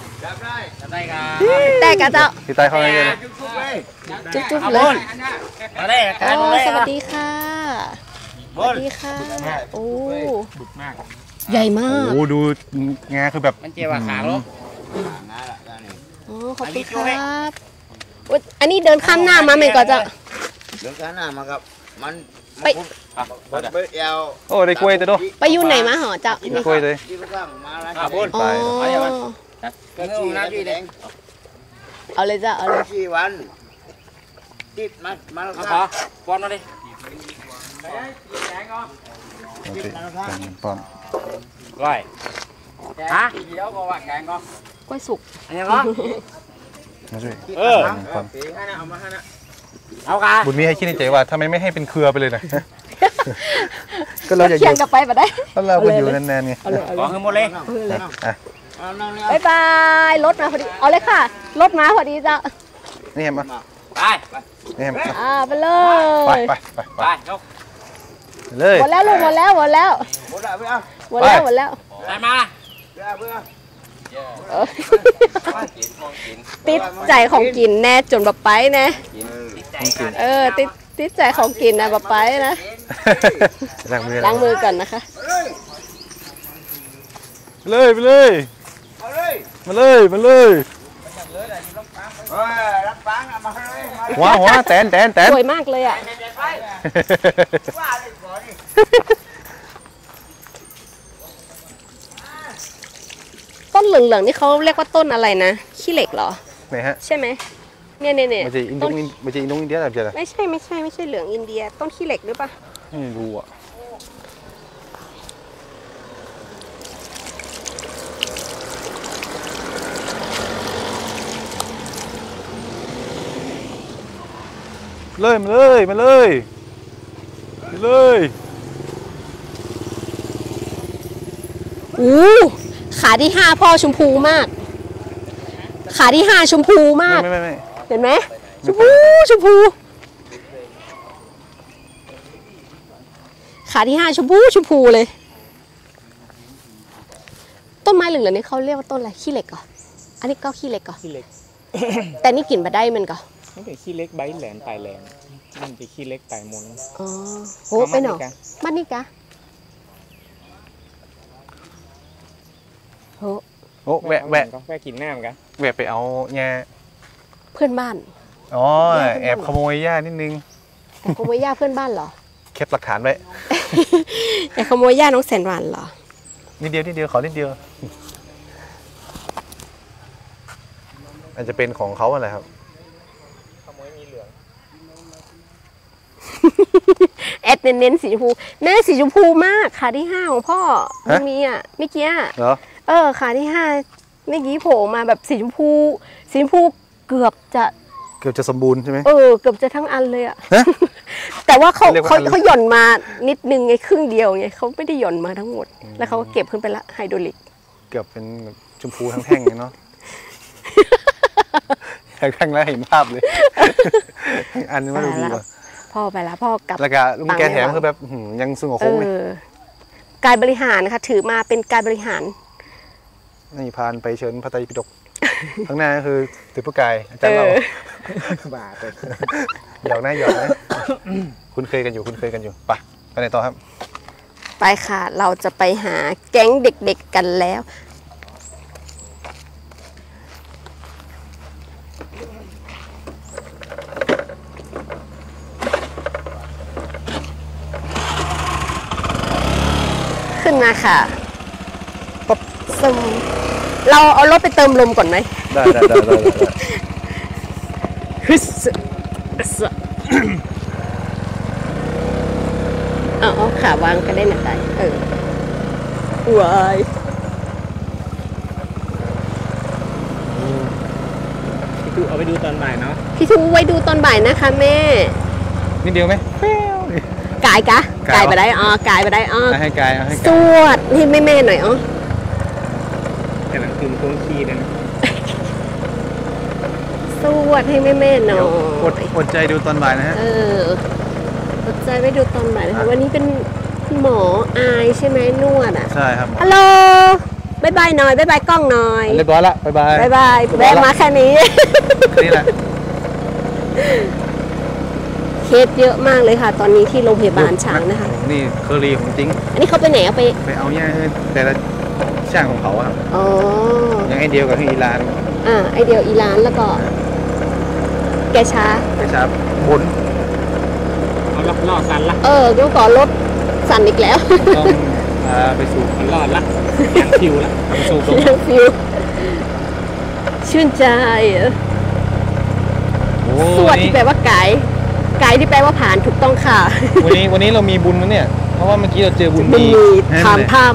แต่กะเจ้าพี่ตายเข้าไงเนี่ยจุ๊บเลยโอ้สวัสดีค่ะสวัสดีค่ะโอ้ใหญ่มากโอ้ดูงาคือแบบมันเจียวขาลูกโอ้ขอบคุณครับอันนี้เดินข้ามหน้ามาเหมือนก่อนจะเรื่องการหน้ามาครับมันไปโอ้ได้กล้วยตัวด้วยไปอยู่ไหนมาหรอเจ้าได้กล้วยเลยที่ข้างมาแล้วอ๋อชี้นะพี่แดงเอาเลยจ้ะเอาเลยชี้วันติดมาแล้วครับปอนมาดิปอมก้อยฮะเดี๋ยวก็ว่าแกงก็กล้วยสุกอันนี้ก็มาช่วยปอมเอากะบุญมีให้คิดในใจว่าทำไมไม่ให้เป็นเครือไปเลยนะ ก็เราอยากอเคียงยู่กับไปมาได้ก็เราก็อยู่นานๆไงเอาเลยขอขึ้นหมดเลยบ๊ายบายรถมาพอดีเอาเลยค่ะรถมาพอดีจ้ะนี่เห็นปะไปนี่เห็นปะไปเลไปยไปยกเลยหมดแล้วลูกหมดแล้วหมดแล้วหมดแล้วไปมาติดใจของกินแน่จนแบบไปนะติดใจของกินนะแบบไปนะล้างมือล้างมือก่อนนะคะเลยไปเลยมาเลยหัวแตนสวยมากเลยอ่ะต้นเหลืองๆนี่เขาเรียกว่าต้นอะไรนะขี้เหล็กเหรอไหนฮะใช่ไหมเนี่ยมันจะอินโดอินเดียแบบเดียวไม่ใช่เหลืองอินเดียต้นขี้เหล็กหรือปะไม่รู้อ่ะเลยมาเลยขาที่5พ่อชมพูมาก ขาที่5ชมพูมากไม่เห็นไหมชมพูขาที่5ชมพูเลย ต้นไม้เหลืองๆนี่เขาเรียกว่าต้นอะไรขี้เหล็กเหรออันนี้ก็ขี้เหล็กเหรอขี้เล็กแต่นี่กลิ่นมาได้มันก็นี่เป็นขี้เล็กใบแหลมปลายแหลมมันจะขี้เล็กปลายมนอ๋อโหไปหนอมันนี่กะโหโอ้แวะก็แวะกินน้ำกันแวะไปเอาแง่เพื่อนบ้านอ๋อแอบขโมยหญ้านิดนึงแต่ขโมยหญ้าเพื่อนบ้านเหรอเก็บหลักฐานไว้แต่ขโมยหญ้าน้องแสนหวานเหรอนิดเดียวขอนิดเดียวอาจจะเป็นของเขาอะไรครับขโมยมีเหลืองแอดเน้นสีชมพูแม่สีชมพูมากขาที่5ของพ่อมันมีอ่ะเมื่อกี้เหรอขาที่5เมื่อกี้โผล่มาแบบสีชมพูเกือบจะสมบูรณ์ใช่ไหมเกือบจะทั้งอันเลยอ่ะแต่ว่าเขาหย่อนมานิดนึงไงครึ่งเดียวไงเขาไม่ได้หย่อนมาทั้งหมดแล้วเขาก็เก็บขึ้นไปละไฮโดรลิกเกือบเป็นชมพูทั้งแท่งเลยเนาะ แท่งแล้วเห็นภาพเลยอันนี้มันดูดีกว่าพ่อไปแล้วพ่อกลับแล้วก็ลุงแกแถมคือแบบยังสูงกว่าโค้งเลยการบริหารนะคะถือมาเป็นการบริหารนี่พานไปเชิญพระไตรปิฎกข้างหน้าก็คือติพุกายอาจารย์เราบาไปหยอกนะคุณเคยกันอยู่ไปไหนต่อครับไปค่ะเราจะไปหาแก๊งเด็กๆกันแล้วขึ้นมาค่ะซึมเราเอารถไปเติมลมก่อนไหมได้ฮึสเอาขาวางกันได้หนักใจวายพี่ทูเอาไปดูตอนบ่ายเนาะพี่ทูไว้ดูตอนบ่ายนะคะแม่นิดเดียวไหมกะายกะกายไปได้อ๋อกายไปได้อ๋อให้กายเอาให้สกายวดให้แม่ๆหน่อยอ๋อแต่หลังคืนต้นขี้นะสวดให้แม่ๆหน่อยอดใจดูตอนบ่ายนะฮะอดใจไว้ดูตอนบ่ายนะคะวันนี้เป็นคุณหมออายใช่ไหมนวดอ่ะใช่ครับฮัลโหลบายบายหน่อยบายบายกล้องหน่อยเรียบร้อยละบ๊ายบายบายบายแวะมาแค่นี้นี่แหละเคสเยอะมากเลยค่ะ ตอนนี้ที่โรงพยาบาลช้างนะคะนี่เคอรี่ของจริงอันนี้เขาไปไหนเอาไปไปเอาเนี่ยให้แต่ละช่างของเขาอะครับอ๋อยังไอเดียวกับที่อีรานไอเดียวอีร้านแล้วก็แกช้านะครับบนเอาล่อสันละก็ก่อนรถสั่นอีกแล้วต้องไปสู่มันรอดละยางคิวละไปสู่ตรงฟิวชื่นใจโอ้สววัดนนี้ที่แปลว่าไก่ไก่ที่แปลว่าผ่านถูกต้องค่ะวันนี้เรามีบุญนะเนี่ย เพราะว่าเมื่อกี้เราเจอบุญมันมีมีนั่นถามแหละทาม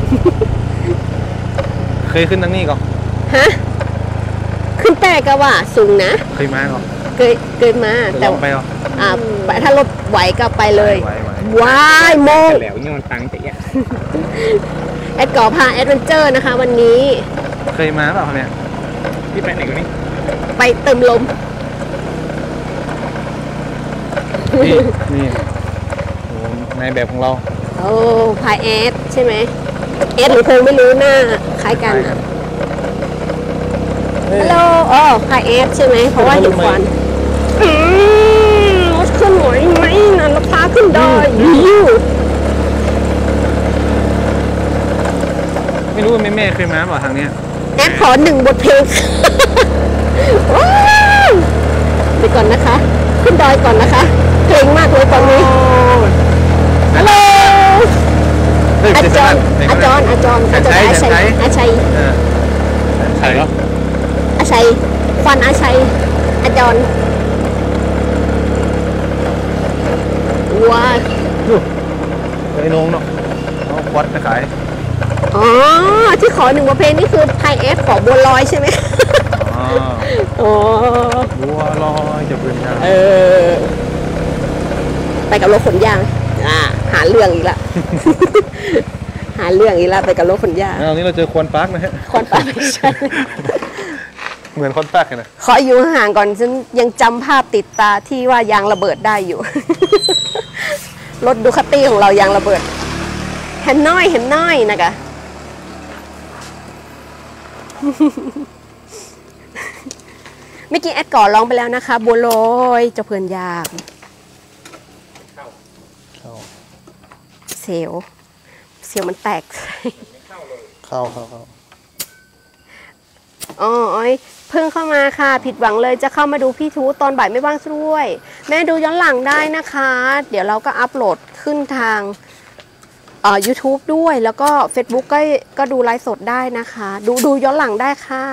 เคยขึ้นทั้งนี้ก่อนฮะขึ้นแต่ก็ว่าสูงนะเคยมาก่อนเคยมาแต่แต่ลองไปก่อนถ้ารถไหวก็ไปเลยไหวว้ายโมงแล้วย้อนตังค์แต่ยะแอดก่อพาแอดเวนเจอร์นะคะ วันนี้เคยมาเปล่าเนี่ยพี่ไปไหนกันนี่ไปเติมลมนี่โอ้ในแบบของเราโอ้พายแอดใช่ไหมแอดหรือเพิ่งไม่รู้หน้าคล้ายกันอะฮัลโหลพายแอดใช่ไหมเพราะว่าเห็นควันรถขึ้นไหวไหมนั่นเราพาขึ้นดอยยูไม่รู้ว่าแม่เคยมาเปล่าทางเนี้ยแอดขอ1 บทเพลง ว้าวไปก่อนนะคะ ขึ้นดอยก่อนนะคะเกรงมากเลยตอนนี้ฮัลโหลอาจารย์อาชัยใช่เหรออาชัยฟันอาชัยอาจารย์ว้าไอ้นงเนาะเอาควัดไปขายอ๋อที่ขอ1 บทเพลงนี่คือไทยเอฟขอบัวลอยใช่ไหม อ๋อบัวลอยจะเป็นยังไปกับรถขนยางหาเรื่องอีกละ หาเรื่องอีกละไปกับรถขนยางแล้วนี้เราเจอควนปาร์คนะฮะคอนปาไม่ใช่เหมือนคอนปาร์คเลยนะขออยู่ห่างก่อนฉันยังจำภาพติดตาที่ว่ายางระเบิดได้อยู่ รถดูคาตี้ของเรายางระเบิด เห็นน้อยนะคะ เมื่อกี้แอดก่อนร้องไปแล้วนะคะบัวลอยเจ้าเพื่อนยากเสียวมันแตกเข้าอ๋อเพิ่งเข้ามาค่ะผิดหวังเลยจะเข้ามาดูพี่ทูตอนบ่ายไม่ว่างด้วย แม่ดูย้อนหลังได้นะคะ เดี๋ยวเราก็อัปโหลดขึ้นทางYouTube ด้วยแล้วก็ Facebook ก็ดูไลฟ์สดได้นะคะดูย้อนหลังได้ค่ะ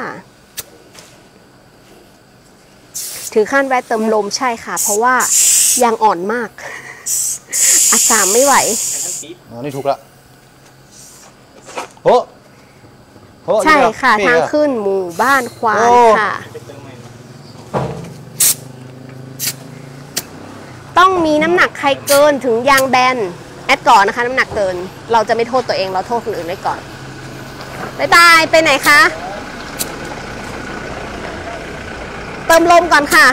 ถึงขั้นแวะเติมลมใช่ค่ะ เพราะว่ายางอ่อนมากอาสามไม่ไหวนี่ถูกละโอ้ใช่ค่ะทางขึ้นหมู่บ้านควานค่ะต้องมีน้ำหนักใครเกินถึงยางแบนแอดก่อนนะคะน้ำหนักเกินเราจะไม่โทษตัวเองเราโทษคนอื่นไว้ก่อนบ๊ายบายไปไหนคะเติมลมก่อนค่ะ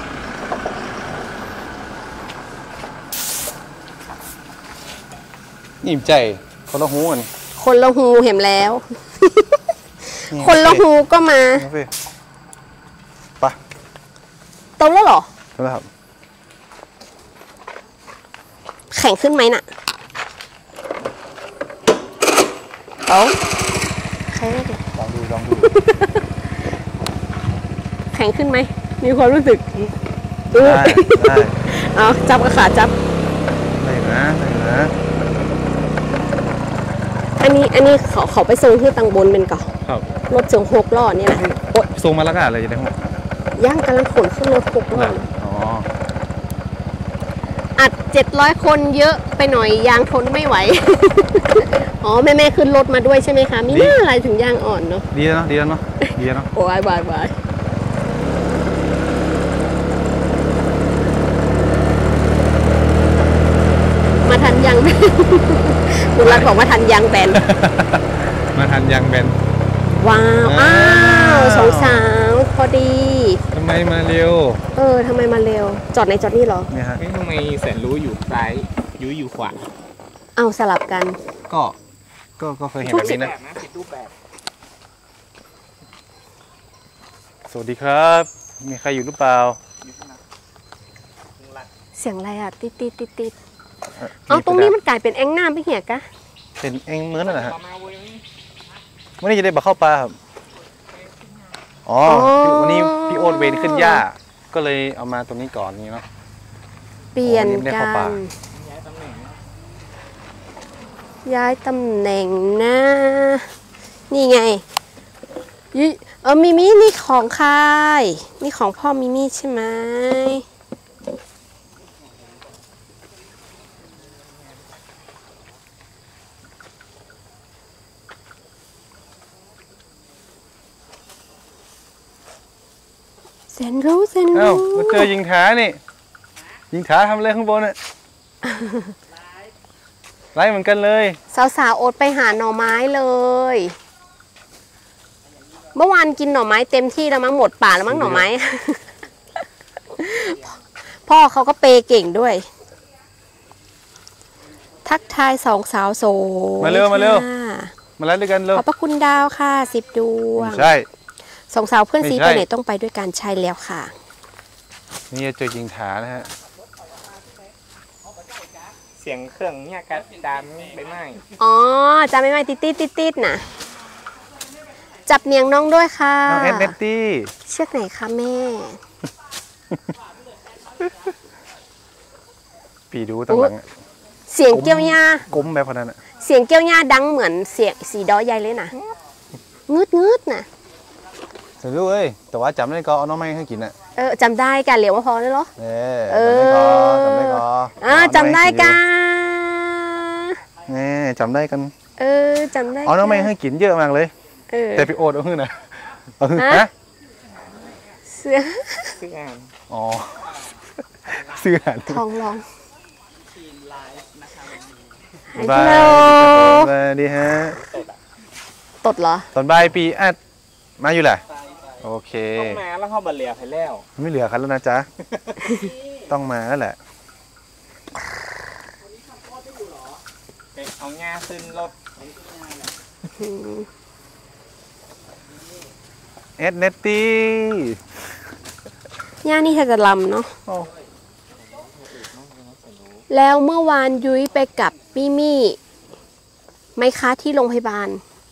อิ่มใจคนละหูกันคนละหูเห็นแล้ว คนละหูก็มาไปตรงแล้วเหรอใช่ไหมครับแข็งขึ้นไหมน่ะเอาใครได้ดิลองดูแข็งขึ้นไหมมีความรู้สึกได้เอาจับกับขาจับได้นะอันนี้เขาไปส่งที่ตังบนเป็นก่อนครับรถเสียง6 ล้อเนี่ยนะโอ๊ยส่งมาแล้วกันอะไรจะได้หัวย่างกำลังขนขึ้นรถ6 ล้ออ๋ออัด700 คนเยอะไปหน่อยยางทนไม่ไหว อ๋อแม่ขึ้นรถมาด้วยใช่ไหมคะมีหน้าอะไรถึงยางอ่อนเนาะดีแล้วเนาะโอ้ยบายมาทันยัง คุณรักบอกมาทันยังแบนมาทันยังเบนว้าวอ้าวสองสาวพอดีทำไมมาเร็วทำไมมาเร็วจอดในจอดนี่เหรอเนี่ยฮะทำไมแสนรู้อยู่ซ้ายยุ้ยอยู่ขวาเอาสลับกันก็เคยเห็นแบบนี้นะนะผิดรูปแบบสวัสดีครับ มีใครอยู่หรือเปล่าเสียงอะไรอ่ะติดเอาตรงนี้มันกลายเป็นแอ่งน้ำไปเหี้ยกะเป็นเองเหมือนนั่นแหละฮะวันนี้จะได้มาเข้าปลาครับอ๋อวันนี้พี่โอ๊ตเวรขึ้นหญ้าก็เลยเอามาตรงนี้ก่อนนี่เนาะเปลี่ยนอ๋อนี่ไม่ได้กัเข้าป่านย้ายตำแหน่งนะนี่ไงมิมี่นี่ของใครนี่ของพ่อมิมี่ใช่ไหมแสนรู้เอ้ามาเจอยิงถานี่ยิงถาทำอะไรข้างบนน่ะไล่เหมือนกันเลยสาวๆอดไปหาหน่อไม้เลย เมื่อวานกินหน่อไม้เต็มที่แล้วมั้งหมดป่าแล้วมั้งหน่อไม้ พ่อเขาก็เปย์เก่งด้วย ทักทายสองสาวโสดมาเร็วค่ะมาไล่ด้วยกันเร็วขอบพระคุณดาวค่ะ10 ดวงใช่สองสาวเพื่อนซีไม่ใช่ไปไหนต้องไปด้วยกันใช่แล้วค่ะนี่จะเจอยิงถานะฮะเสียงเครื่องเนี่ยกระดานใบไม้อ๋อจำไม่ติดๆนะจับเนียงน้องด้วยค่ะเอาเอสเนตตี้เชือกไหนคะแม่ปีดูตั้งหลังอะเสียงเกี้ยวหญ้าก้มแบบพนันอ่ะเสียงเกี้ยวหญ้าดังเหมือนเสียงสีดอใหญ่เลยนะงืดนะเสร็จรู้เอ้ยแต่ว่าจำได้ก็เอาน้องไม่ให้กินอ่ะจำได้กันเหลียวว่าพอเลยเหรอจำได้ก็จำได้กันนี่จำได้กันจำได้เอาน้องไม่ให้กินเยอะมากเลย แต่แต่พี่โอ๊ตเอาขึ้นนะเอาขึ้นฮะนะเสื้อเสื้ออ๋อเสื้อทองรองฮัลโหลสวัสดีฮะตดเหรอตอนบ่ายปีอัดมาอยู่แหละโอเคต้องมาแล้วเข้าบัลเลียไปแล้วไม่เหลือกันแล้วนะจ๊ะ ต้องมาแล้วแหละเอาง่าขึ้นรถเอสเนตตี้ย่านี่ถ้าจะลำเนาะโอ้แล้วเมื่อวานยุ้ยไปกับมี่มี่ไหมคะที่โรงพยาบาล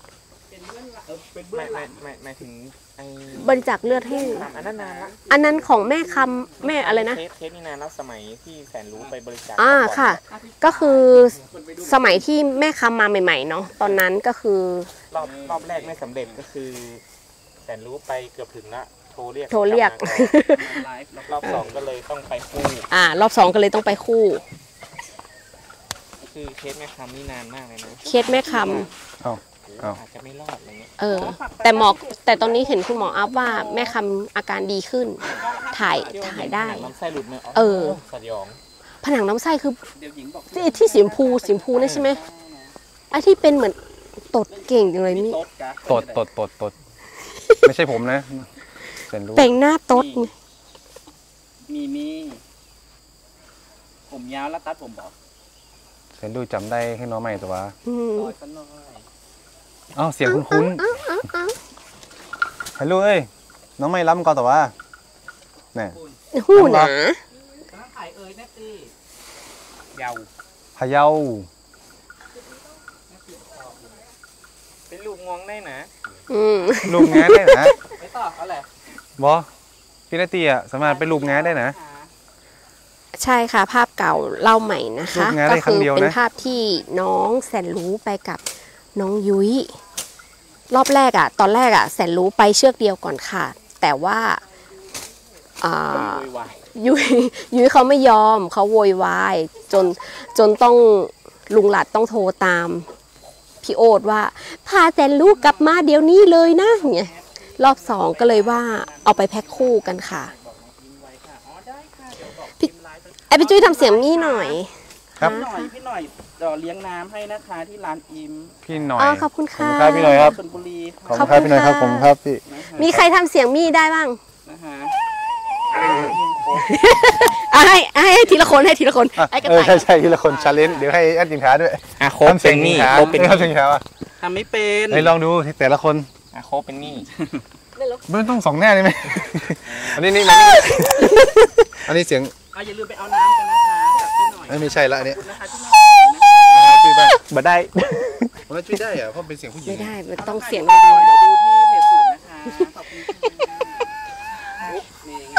ไม่ถึงไอ้บริจาคเลือดให้อันนั้นนานละอันนั้นของแม่คำแม่อะไรนะเคสนี่นานแล้วสมัยที่แสนรู้ไปบริจาคค่ะ ก็คือสมัยที่แม่คำมาใหม่ๆเนาะตอนนั้นก็คือรอบแรกไม่สำเร็จก็คือแสนรู้ไปเกือบถึงละโทรเรียก รอบสองก็เลยต้องไปคู่รอบ2ก็เลยต้องไปคู่คือเคสแม่คำนี่นานมากเลยนะเคสแม่คอาจจะไม่รอดอะไรเงี้ยำแต่ตอนนี้เห็นคุณหมออัพว่าแม่คำอาการดีขึ้น ถ่ายได้น้ำไส้หลุดเนี่ย สยองผนังน้ำไส้คือที่สีชมพูนี่ใช่ไหมไอ้ที่เป็นเหมือนตดเก่งจังเลยนี่ตดไม่ใช่ผมนะเซนรู้แต่งหน้าตดมีผมยาวแล้วตัดผมบอกเซนรู้จำได้ให้น้องใหม่แต่ว่าต่อยสักหน่อยเอ้าเสียงคุ้นๆฮัลโหลเอ้ยน้องไม่ล้ำก่อนแต่ว่าเนี่ยหูหนาน้ำไข่เอ่ยแนตตี้ยาวพะเยาเป็นลูกงวงได้นะลูกงานได้นะไม่ต่อเขาแหละบอพี่นาตีอ่ะสามารถไปลูกงานได้นะใช่ค่ะภาพเก่าเล่าใหม่นะคะรูปงานได้ก็ครั้คืงเดียวนะเป็นภาพที่น้องแสนรู้ไปกับน้องยุ้ยรอบแรกตอนแรกแสนรู้ไปเชือกเดียวก่อนค่ะ แต่ว่ายุ้ยเขาไม่ยอมเขาโวยวายจนต้องลุงหลัดต้องโทรตามพี่โอ๊ตว่าพาแสนรู้กลับมาเดี๋ยวนี้เลยนะเนี่ยรอบ2ก็เลยว่าเอาไปแพ็คคู่กันค่ะพี่จุ้ยทำเสียงนี่หน่อยครับพี่หน่อยเลี้ยงน้ำให้นะคะที่ร้านอิมพี่หน่อยอ๋อขอบคุณค่ะขอบคุณครับพี่หน่อยครับชลบุรีขอบคุณครับพี่หน่อยครับผมครับพี่มีใครทำเสียงมี่ได้บ้างนะคะให้ทีละคนให้ทีละคนไอ้กระต่ายใช่ทีละคนชาเลนจ์เดี๋ยวให้แอดสินค้าด้วยโคบเป็นนี่โคบเป็นทำสินค้าว่ะทำไม่เป็นลองดูแต่ละคนโคบเป็นนี่ไม่ต้องสองหน้าได้ไหมอันนี้นี่อันนี้เสียงอย่าลืมไปเอาน้ำกันนะคะกับพี่หน่อยไม่ใช่ละอันนี้ขอบคุณนะคะพี่หน่อยช่วยบ้างบ่ได้มันช่วยได้อะเพราะเป็นเสียงผู้หญิงไม่ได้มันต้องเสียงเดี๋ยวดูที่เพจศูนย์นะคะขอบคุณค่ะนี่ไง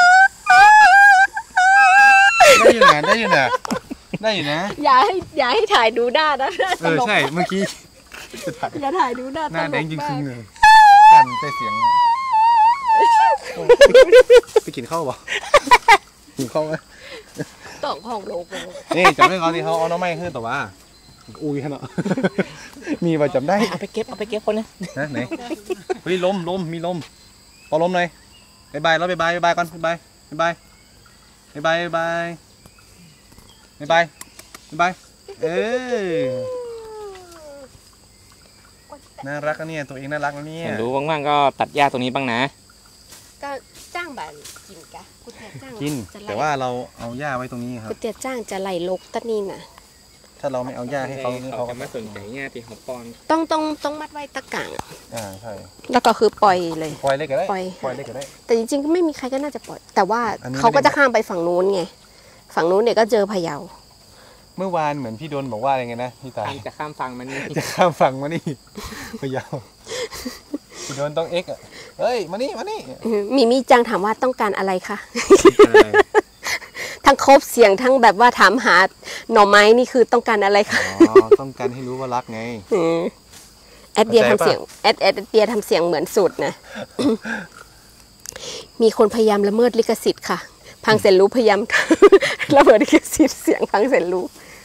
ได้อยู่นะได้อยู่นะได้อยู่นะอย่าให้ถ่ายดูหน้านะใช่เมื่อกี้อย่าถ่ายดูหน้าหน้าตลกแดงจริงมากๆเลยกันแต่เสียงไปกินข้าวบ่กินข้าวไหมต่องของโลกเลยนี่จำได้เขาที่เขาเอาน้องไม้ขึ้นแต่ว่าอุ้ยขนาดมีมาจำได้เอาไปเก็บคนนี้นะไหนเฮ้ยลมมีลมพอลมหน่อยบายแล้วบายก่อนบายเออน่ารักนะเนี่ยตัวเองน่ารักนะเนี่ยรู้ว่างๆก็ตัดหญ้าตรงนี้บ้างนะก็จ้างแบบกินกะกูเตียจ้างกินจะไล่แต่ว่าเราเอาหญ้าไว้ตรงนี้ครับกูเตียจ้างจะไล่ลกตัดนี่น่ะถ้าเราไม่เอาหญ้าให้เขาเขาจะไม่สนใจหญ้าที่เขาป้อนต้องมัดไว้ตะกร้างใช่แล้วก็คือปล่อยเลยปล่อยเล็กก็ได้ปล่อยปล่อยเล็กก็ได้แต่จริงๆก็ไม่มีใครก็น่าจะปล่อย แต่ว่าอันนี้เขาก็จะข้ามไปฝั่งนู้นไงฝั่งนู้นเนี่ยก็เจอพะเยาเมื่อวานเหมือนพี่โดนบอกว่าอะไรไงนะพี่ตายจะข้ามฟังมันนี่จะข้ามฝั่งมานี่พะเยาพี่โดนต้องเอ็กอะเฮ้ยมานี่มีจังถามว่าต้องการอะไรคะ ทั้งครบเสียงทั้งแบบว่าถามหาหน่อไม้นี่คือต้องการอะไรคะอ๋อต้องการให้รู้ว่ารักไงแอดเดียเข้าทำใจปะเสียงแอดเดียทำเสียงเหมือนสุดนะ มีคนพยายามละเมิดลิขสิทธิ์ค่ะ พังเสร็จรู้พยายาม ละเมิดลิขสิทธิ์เสียงพังเสร็จรู้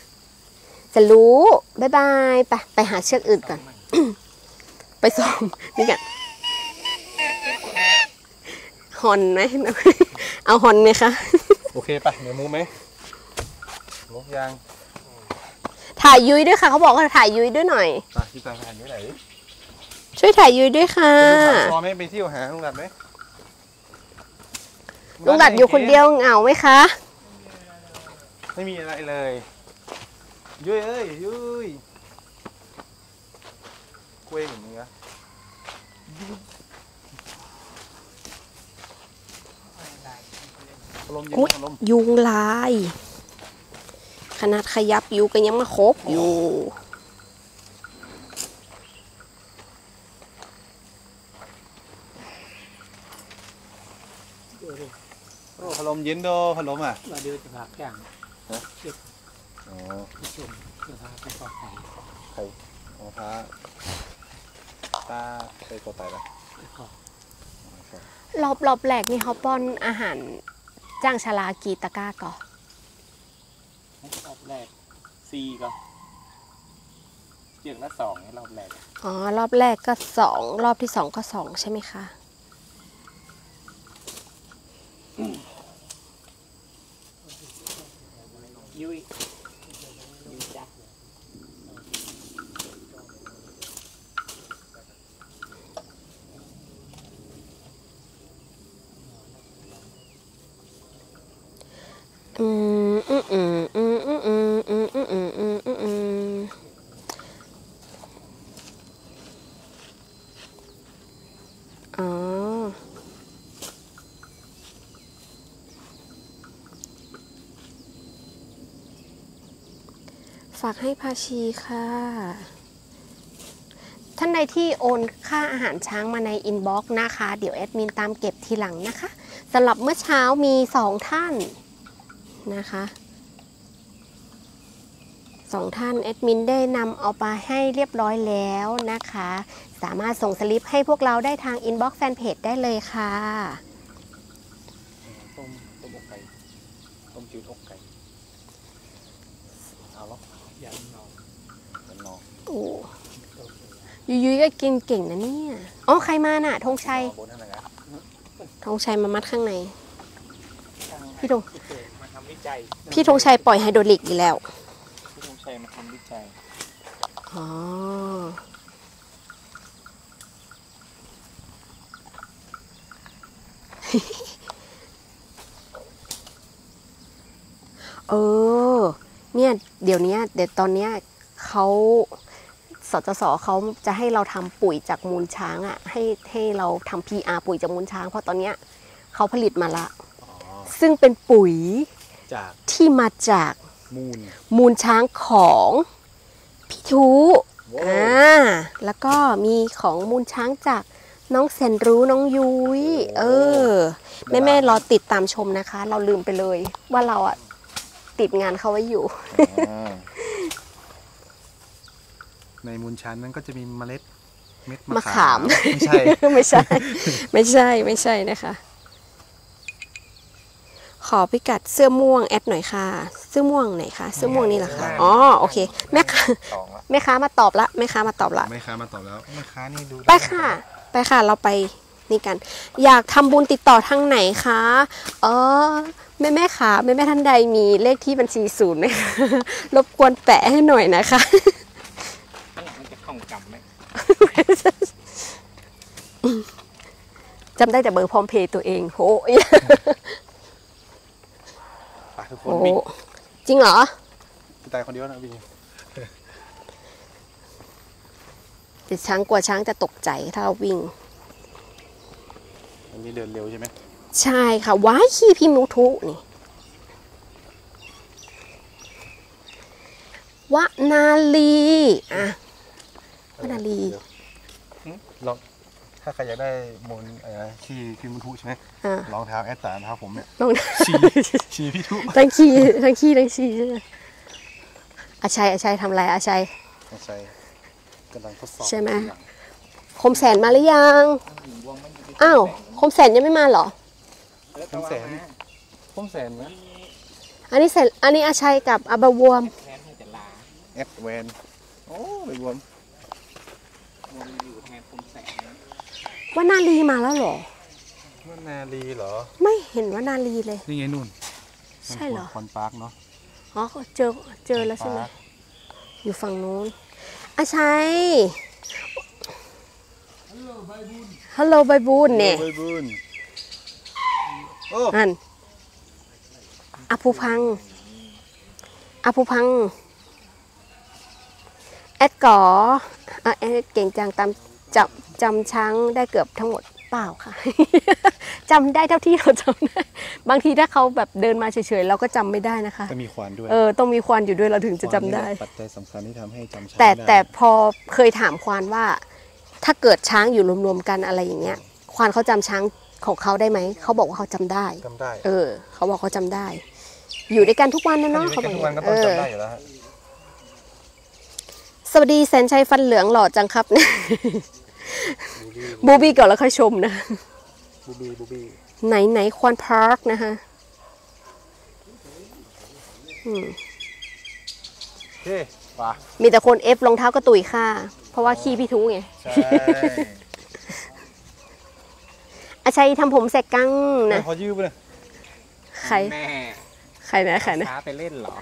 บ๊ายบายไปหาเชือกอื่นก่อน ไปส่งนี่กันฮอนไหม เอาฮอนไหมคะโอเคปะเดี๋ยวมูไหมลกยางถ่ายยุ้ยด้วยค่ะเขาบอกว่าถ่ายยุ้ยด้วยหน่อยไปพี่ตายผ่านอยู่ไหนช่วยถ่ายยุ้ยด้วยค่ะพอไหมไปเที่ยวหาลุงหลัดไหมลุงหลัดอยู่คนเดียวเหงาไหมคะไม่มีอะไรเลยยุ้ยเอ้ยยุ้ยกล้วยอย่างนี้นะลมเย็นอุ๊ยลมยุงลาย ขนาดขยับอยู่ก็ยังมาคบอยู่โอ้พัดลมเย็นโดพัดลมอ่ะมาเดี๋ยวจะพักอย่างอ๋อผู้ชมเพื่อพาไปปลอดภัยอ๋อพาตาไปตัวไตละรอบแรกนี่เขาป้อนอาหารจ้างชาลากีตะกร้าก่อนรอบแรก4ก็เจียงละ2นี่รอบแรกอ๋อรอบแรกก็2รอบที่2ก็2ใช่ไหมคะยุ้ยจ้ะอืมอืมอืมอืมอืมอืมอืมอืมอืมอืมอืมอ๋อฝากให้พาชีค่ะ ท่านใดที่โอนค่าอาหารช้างมาในอินบ็อกซ์นะคะ เดี๋ยวแอดมินตามเก็บทีหลังนะคะสำหรับเมื่อเช้ามี2ท่านนะคะ2ท่านแอดมินได้นำเอาไปให้เรียบร้อยแล้วนะคะ สามารถส่งสลิปให้พวกเราได้ทางอินบ็อกซ์แฟนเพจได้เลยค่ะต้มอกไก่ต้มจืดอกไก่เอาหรออย่างนอนเป็นนองโอ้ยุ้ยๆก็กินเก่งนะเนี่ยอ๋อใครมาน่ะธงชัยบนอะไรนะธงชัยมามัดข้างในพี่ธงมาทำวิจัยพี่ธงชัยปล่อยไฮโดรลิกอีกแล้วช่อ๋อเออเนี่ยเดี๋ยวตอนเนี้ยเขาสจสเขาจะให้เราทำปุ๋ยจากมูลช้างอ่ะให้เราทำ PR ปุ๋ยจากมูลช้างเพราะตอนเนี้ยเขาผลิตมาละซึ่งเป็นปุ๋ยจากที่มาจากมูลช้างของพี่ทูแล้วก็มีของมูลช้างจากน้องแสนรู้น้องยุ้ยแม่รอติดตามชมนะคะ เราลืมไปเลยว่าเราอะติดงานเขาไว้อยู่ในมูลชั้นนั้นก็จะมีเมล็ดเม็ดมะขามไม่ใช่ไม่ใช่นะคะ ขอพิกัดเสื้อม่วงแอดหน่อยค่ะเสื้อม่วงไหนคะเสื้อม่วงนี่แหละค่ะอ๋อโอเคแม่ค้ามาตอบละแม่ค้ามาตอบละแม่ค้ามาตอบแล้วแม่ค้านี่ดูไปค่ะเราไปนี่กัน อยากทำบุญติดต่อทางไหนคะแม่ค่ะแม่ท่านใดมีเลขที่บัญชีศูนย์ไหมคะ รบกวนแปะให้หน่อยนะคะมันจะของจำไหมจำได้แต่เบอร์พร้อมเพย์ตัวเองโหไปทุกคนโอ้วิ่งจริงเหรอพี่ตายคนเดียวนะวิ่งเดี๋ยวช้างกลัวช้างจะตกใจถ้าเราวิ่งอันนี้เดินเร็วใช่ไหมใช่ค่ะว้ายขี้พิมุทุนี่วนาลีอ่ะวนาลีลองถ้าใครอยากได้มูลขี้พี่มุทุใช่ไหมอ่ะรองเท้าแอดตาเท้าผมเนี่ยลองชีพี่ทุทั้งขี้ทั้งชีใช่ไหมอาชัยทำอะไรอาชัยใช่กำลังทดสอบใช่ไหม คมแสนมาหรือยังอ้าวคมแสนยังไม่มาเหรอผมแสนไหมอันนี้อาชัยกับอาบาววมแทนให้แต่ลาแอดแวนโอ้ไปรวมมันอยู่แทนคมแสนนะว่านาลีมาแล้วเหรอว่านาลีเหรอไม่เห็นว่านาลีเลยนี่ไงนู่นใช่เหรอคอนปาร์คเนาะอ๋อเจอแล้วใช่ไหมอยู่ฝั่งนู้นอาชัยฮัลโหลใบบุญเนี่ยใบบุญโอ้นั่นอภูพังแอดก่อแอดเก่งจังจำช้างได้เกือบทั้งหมดเปล่าค่ะ จำได้เท่าที่เราจำได้บางทีถ้าเขาแบบเดินมาเฉยๆเราก็จำไม่ได้นะคะจะมีควานด้วยต้องมีควานอยู่ด้วยเราถึงจะจำได้ปัจจัยสำคัญที่ทำให้จำช้างแต่ได้พอเคยถามควานว่า ถ้าเกิดช้างอยู่รวมๆกันอะไรอย่างเงี้ย ควานเขาจำช้างของเขาได้ไหมเขาบอกว่าเขาจำได้จำได้เขาบอกเขาจำได้ อยู่ด้วยกันทุกวันนะเนาะถ้าเขาอยู่บด้อวยกกันทุกวันก็ต้องเออจำได้อยู่แล้วฮะสวัสดีแสนชัยฟันเหลืองหล่อจังครับ บูบี้ก่อนแล้วค่อยชมนะบูบี้ไหนควานพาร์คนะคะอืมโอเคป่ะมีแต่คนเอฟรองเท้ากระตุยค่ะ เพราะว่าขี้พี่ทุ้งไงใช่อาชัยทำผมแสกกังนะขอยืมไปเลยใครแม่ใครนะช้าไปเล่นเหรอ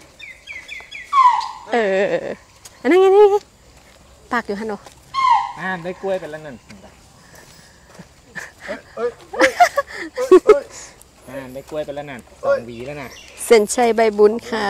อันนั้นไงปากอยู่ฮันโนได้กล้วยไปแล้วนั่นได้กล้วยไปแล้วนั่น2 หวีแล้วน่ะเซนชัยใบบุญค่ะ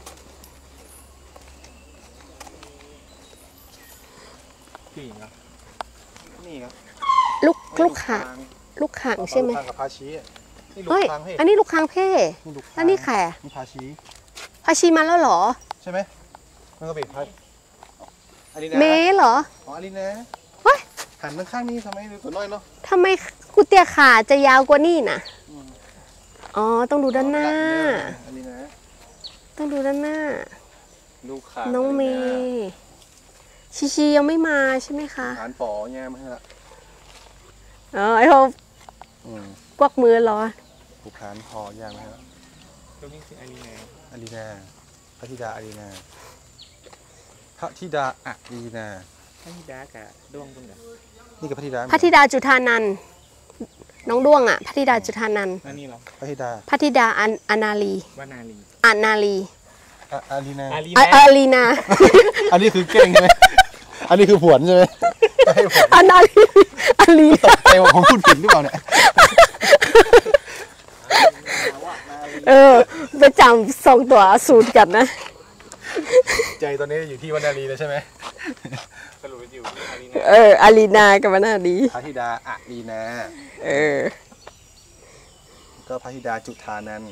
ผู้หญิงเหรอนี่ครับลูกข่างใช่ไหมลูกคางกับพาชีนี่ลูกเฮ้ยคางเพ่อันนี้ลูกคางเพ่นี่ลูกคางแล้วนี่แข่นี่พาชีพาชีมาแล้วเหรอใช่ไหมมันก็เป็นพาอันนี้นะเมเหรออ๋ออันนี้นะเฮ้ยหันมาข้างนี้ทำไมดูตัวน้อยเนาะทำไมกุเตียขาจะยาวกว่านี่น่ะ อ๋อ ต้องดูด้านหน้าอันนี้นะต้องดูด้านหน้าลูกคางน้องเมย์ชียังไม่มาใช่ไหมคะฐานป่อแง่มาให้ละไอ้เขาอืมกวักมือรอลูกฐานพอย่างมาให้ละตรงนี้คืออันนี้ไงอารีนาพระธิดาอารีนาพระธิดาอารีนาให้ดากะด้วงตรงไหนนี่กับพระธิดาพระธิดาจุฑานันท์น้องด้วงอ่ะพระธิดาจุฑานันท์อันนี้เหรอพระธิดาพระธิดาอนาลีวานาลีอานาลีอารีนาอารีนาอันนี้คือเก้งใช่ไหมอันนี้คือผวนใช่ไหมให้ผวนอารีตกใจว่าผมพูดผิดหรือเปล่าเนี่ยไปจำสองตัวสูตรกันนะใจตอนนี้อยู่ที่วรรณารีแล้วใช่ไหมสรุปอยู่ที่อารีนาอารีนากับวนาดีพระธิดาอารีนาก็พระธิดาจุฑานันท์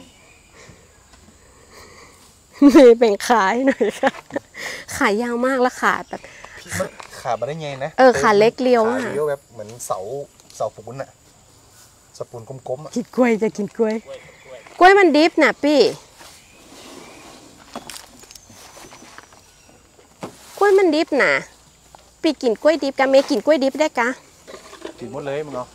มีเป็นขายหน่อยค่ะขายยาวมากแล้วขาแบบขามาได้ไงนะขาเล็กเลี้ยวขาเลี้ยวแบบเหมือนเสาปูนอะเสาปูนกลมๆอะกินกล้วยจะกินกล้วยกล้วยมันดิฟนะพี่กล้วยมันดิฟนะพี่กินกล้วยดิฟกันเมย์กินกล้วยดิฟได้กะกินหมดเลยมึงเนาะ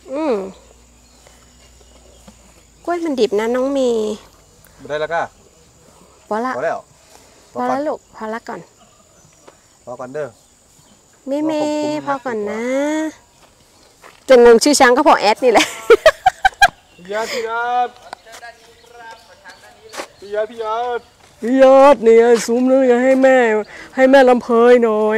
กล้วยมันดิบนะน้องเมย์ไม่ได้แล้วก็พอละพอแล้วพอละลูกพอละก่อนพอก่อนเด้อเมย์พอก่อนนะจนงงชื่อช้างก็พอแอดนี่แหละพี่ยอดพี่ยอดเนี่ยซูมเลยให้แม่ลำเพยหน่อย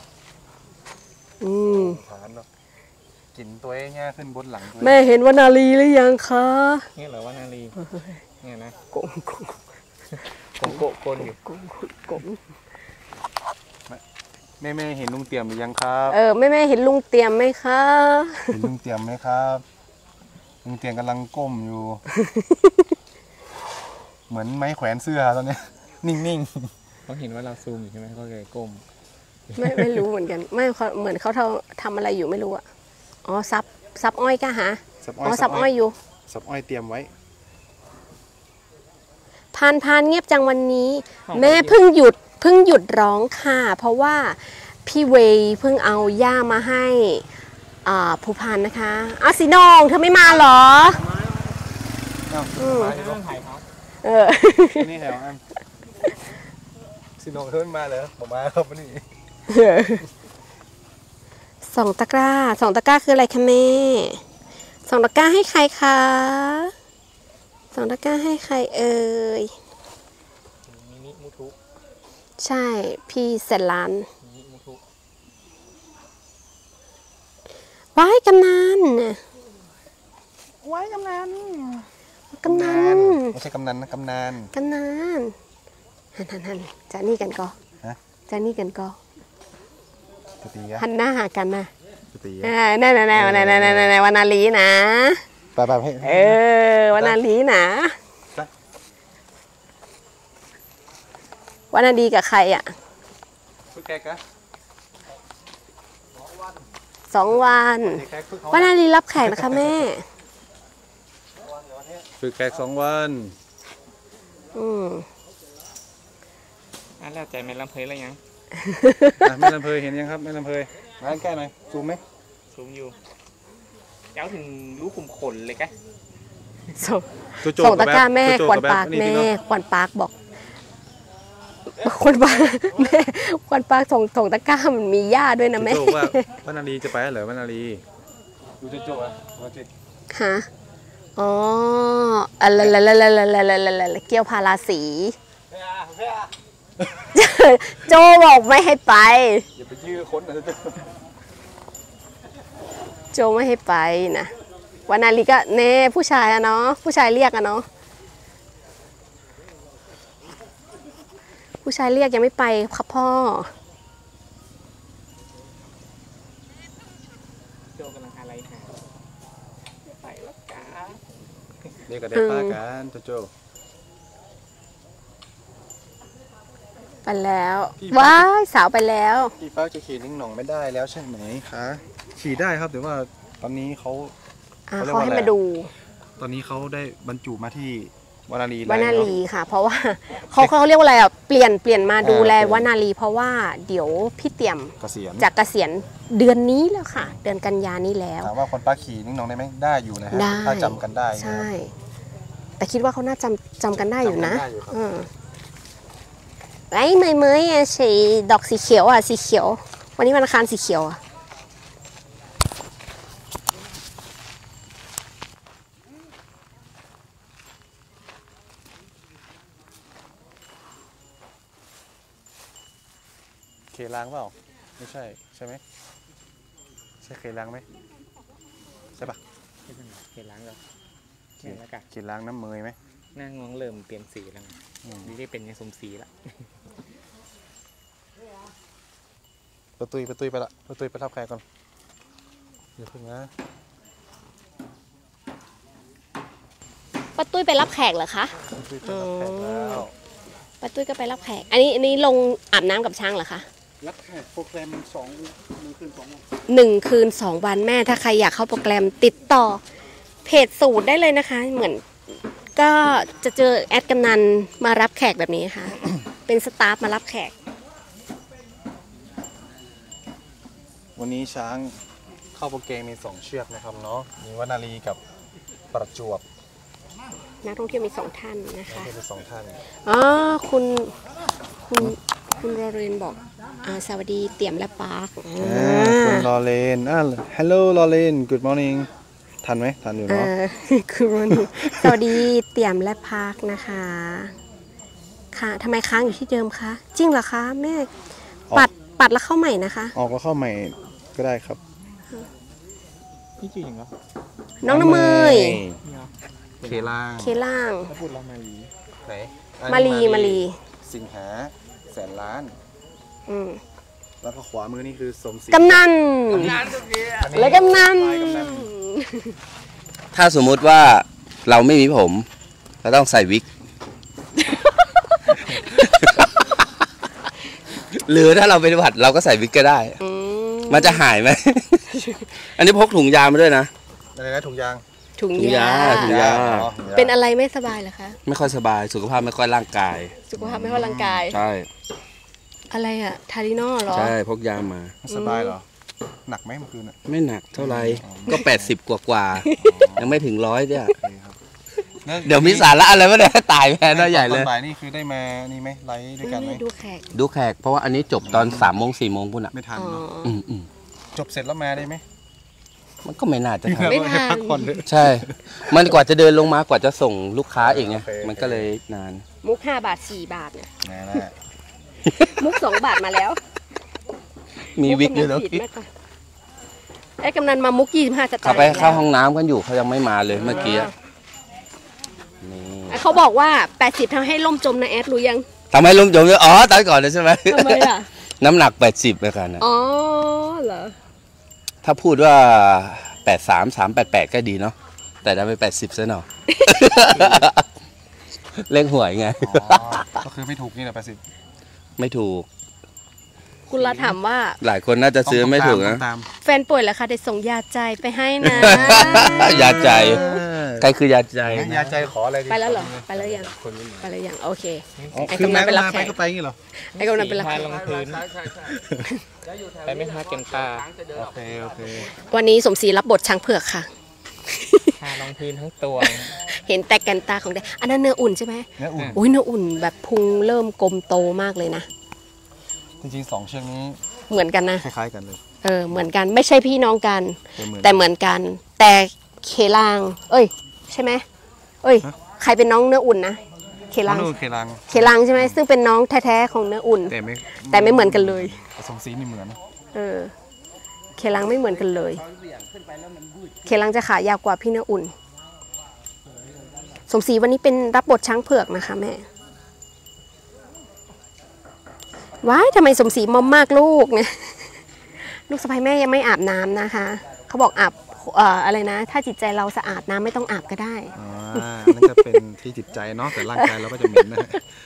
ฐานเนาะกินตัวง่ายขึ้นบนหลังแม่เห็นวนาลีหรือยังคะนี่เหรอว่านาลีเนี่ยนะกงโกะคนอยู่กงแม่เห็นลุงเตี่ยมหรือยังครับแม่เห็นลุงเตรียมไหมคะเห็นลุงเตี่ยมไหมครับลุงเตี่ยมกำลังก้มอยู่ เหมือนไม้แขวนเสื้อตอนนี้ นิ่งเขาเห็นว่าเราซูมอยู่ใช่ไหมเขาเลยก้มไม่รู้เหมือนกันไม่เหมือนเขาทำอะไรอยู่ไม่รู้อะอ๋อซับอ้อยกะฮะๆสับซับอ้อยอยู่สับอ้อยเตรียมไว้พานเงียบจังวันนี้ แม่เพิ่งหยุดร้องค่ะ เพราะว่าพี่เวย์เพิ่งเอาย่ามาให้ผู้พันนะคะสีน้องเธอไม่มาเหรอมาที่ต้องถ่ายเขานี่แถวอันสิโนเทิร์นมาเลยผมมาครับวันนี้สองตะกร้าคืออะไรคะแม่สองตะกร้าให้ใครคะสองตะกร้าให้ใครเอ่ยมินิมุทุใช่พี่แสนล้านมินิมุทุว้ายกำนันไว้กำนันกำนันไม่ใช่กำนันนะกำนันกำนันหันจะนี่กันก็ฮะจะนี่กันก็จะตีอะหันหน้าหากันนะจะตีแน่วานาลีนะไปให้วานาลีนะวานาลีกับใครอ่ะพึ่งแกกะ 2 วันวานาลีรับแขกนะคะแม่ฝึกแขก2 วันแล้วใจไม่ลำเพยแล้วยังแม่ลำเพยเห็นยังครับแม่ลำเพยมาใกล้หน่อยซูมไหมซูมอยู่เจ้าถึงรู้ขุมขนเลยแกส่งตะกร้าแม่ควันปากแม่ควันปากบอกควันปากแม่ควันปากส่งตะกร้ามันมีหญ้าด้วยนะแม่โจว่าวันนาลีจะไปเหรอวันนาลีดูโจอะฮะอ๋ออะไรเกี่ยวพาราสีโจบอกไม่ให้ไปอย่าไปยื้อคนนะโจไม่ให้ไปนะวานาลีก็เน่ผู้ชายอะเนาะผู้ชายเรียกอะเนาะผู้ชายเรียกยังไม่ไปครับพ่อโจกำลังอะไรหาไปแล้วกาเรียกกันได้ป้ากันโจไปแล้วว้ายสาวไปแล้วพี่ฟ้าจะขี่ลิงหน่องไม่ได้แล้วใช่ไหมคะขี่ได้ครับแต่ว่าตอนนี้เขาเขาให้มาดูตอนนี้เขาได้บรรจุมาที่วานาลีวานาลีค่ะ เพราะว่าเขาเรียกว่าอะไรอ่ะเปลี่ยนมาดูแลวานาลีเพราะว่าเดี๋ยวพี่เตรียมเกษียณจากเกษียณเดือนนี้แล้วค่ะ เดือนกันยานี้แล้วถามว่าคนป้าขี่ลิงหน่องได้ไหมได้อยู่นะฮะได้ถ้าจำกันได้ใช่ แต่คิดว่าเขาน่าจำกันได้อยู่นะไอ้เมยสีดอกสีเขียวอ่ะสีเขียววันนี้วันอังคารสีเขียวอ่ะเคลางเปล่าไม่ใช่ใช่ไหมใช่เคลางไหมใช่ปะเห็นล้างแล้วแล้วกันเคลางน้ำเมยไหมหน้างวงเริ่มเปลี่ยนสีแล้วนี่ได้เป็นยังสมสีแล้วประตุยไปละประตุยไปรับแขกก่อนเดี๋ยวเพิ่งนะป้าตุ้ยไปรับแขกเหรอคะประตุยไปรับแขกแล้วป้าตุ้ยก็ไปรับแขกอันนี้ลงอาบน้ำกับช้างเหรอคะรับแขกโปรแกรม1 คืน 2 วัน 1 คืน 2 วันแม่ถ้าใครอยากเข้าโปรแกรมติดต่อเพจสูตรได้เลยนะคะ เหมือนก็จะเจอแอดกำนันมารับแขกแบบนี้ค่ะ เป็นสตาฟมารับแขกวันนี้ช้างเข้าโปรแกรมมี2เชือกนะครับเนาะมีวนาลีกับประจวบนักท่องเที่ยวมี2ท่านนะคะเป็น2ท่านอ๋อคุณโรเรนบอกสวัสดีเตี่ยมและปาร์คคุณลอเรนhello ลอเรน good morning ทันไหมทันอยู่เนาะคือโรเรนสวัสดีเตี่ยมและปาร์คนะคะค่ะทำไมค้างอยู่ที่เดิมคะจริงเหรอคะแม่ปัดแล้วเข้าใหม่นะคะออกก็เข้าใหม่ก็ได้ครับนี่จริงเหรอน้องน้ำเมยเคล่างเคล่างถ้าพูดเรามาลีไหนมาลีสิงหาแสนล้านอืมแล้วก็ขวามือนี่คือสมศรีกำนันและกำนันถ้าสมมุติว่าเราไม่มีผมเราต้องใส่วิก หรือถ้าเราเป็นหวัดเราก็ใส่วิกก็ได้ มันจะหายไหม อันนี้พกถุงยางมาด้วยนะอะไรนะถุงยางถุงถุงยายาถุงยาเป็นอะไรไม่สบายเหรอคะไม่ค่อยสบายสุขภาพไม่ค่อยร่างกายสุขภาพไม่ค่อยร่างกายใช่อะไรอะทารินอลเหรอใช่พกยามาสบายเหรอ หนักไหมเมื่อคืนอ่ะไม่หนักเท่าไหร่ก็80กว่ายังไม่ถึง100เนี่ยเดี๋ยวมีสาระอะไรวะเนี่ยตายแพ้ได้ใหญ่เลยตอนบ่ายนี่คือได้มานี่ไหมไลฟ์ด้วยกันไหมดูแขกดูแขกเพราะว่าอันนี้จบตอน3 โมง 4 โมงพุ่นอ่ะไม่ทันอ๋อเนาะอืมจบเสร็จแล้วมาได้ไหมมันก็ไม่น่าจะทันไม่ทันพักผ่อนเลยใช่ มันกว่าจะเดินลงมากว่าจะส่งลูกค้าอีกไงโอเคมันก็เลยนานมุก5 บาท 4 บาทเนี่ยแน่มุก2 บาทมาแล้วมีวิกด้วยแล้แล้ว วไอ้กำนันมามุก25 สตางค์เขาไปเข้าห้องน้ำกันอยู่เขายังไม่มาเลยเมื่อกี้อะนี่เขาบอกว่า 80ทำให้ล่มจมนะแอดรู้ยังทำให้ลุงจมเลยอ๋อตอนก่อนเลยใช่ไหมทำไมอ่ะน้ำหนัก80เลยกันนะอ๋อเหรอถ้าพูดว่า83 388ก็ดีเนาะแต่ได้ไป80ซะหน่อย เลขหวยไงก็คือไม่ถูกนี่แหละประสิทธิ์ไม่ถูกคุณละถามว่าหลายคนน่าจะซื้อไม่ถูกนะตามแฟนป่วยเหรอคะเดี๋ยวส่งยาใจไปให้นะยาใจ ใครคือยาใจยาใจขออะไรดีไปแล้วเหรอ ไปแล้วยัง ไปแล้วยัง โอเค ไอ้คือกำนันไปรับมาแขไปกก็ไปงี้เหรอไอ้กำนันไปรับพาแขลกงพื้นไปไม่พาเก็มตาโอเควันนี้สมศรีรับบทช้างเผือกค่ะพาลงพื้นทั้งตัวเห็นแต่แกนตาของแดงอันนั้นเนื้ออุ่นใช่ไหมเนื้ออุ่นอุ้ยเนื้ออุ่นแบบพุงเริ่มกลมโตมากเลยนะจริงๆ2เชือกนี้เหมือนกันนะคล้ายๆกันเลยเหมือนกัน ไม่ใช่พี่น้องกันเหมือนแต่เหมือนกัน แต่เคลาง เอ้ย ใช่ไหมเอ้ย ใครเป็นน้องเนื้ออุ่นนะ เคลางนู่นเคลังเคลางใช่ไหมซึ่งเป็นน้องแท้ๆของเนื้ออุ่น แต่ไม่เหมือนกันเลยสมศรีนี่เหมือนเคลังไม่เหมือนกันเลย เคลังจะขายาวกว่าพี่เนื้ออุ่น สมศรีวันนี้เป็นรับบทช้างเผือกนะคะแม่ ว้ายทำไมสมศรีมอมมากลูกเนี่ย ลูกสะใภ้แม่ยังไม่อาบน้ำนะคะ เขาบอกอาบอะไรนะ ถ้าจิตใจเราสะอาดน้ำไม่ต้องอาบก็ได้นั่นจะเป็นที่จิตใจเนาะแต่ร่างกายเราก็จะเหม็นนะ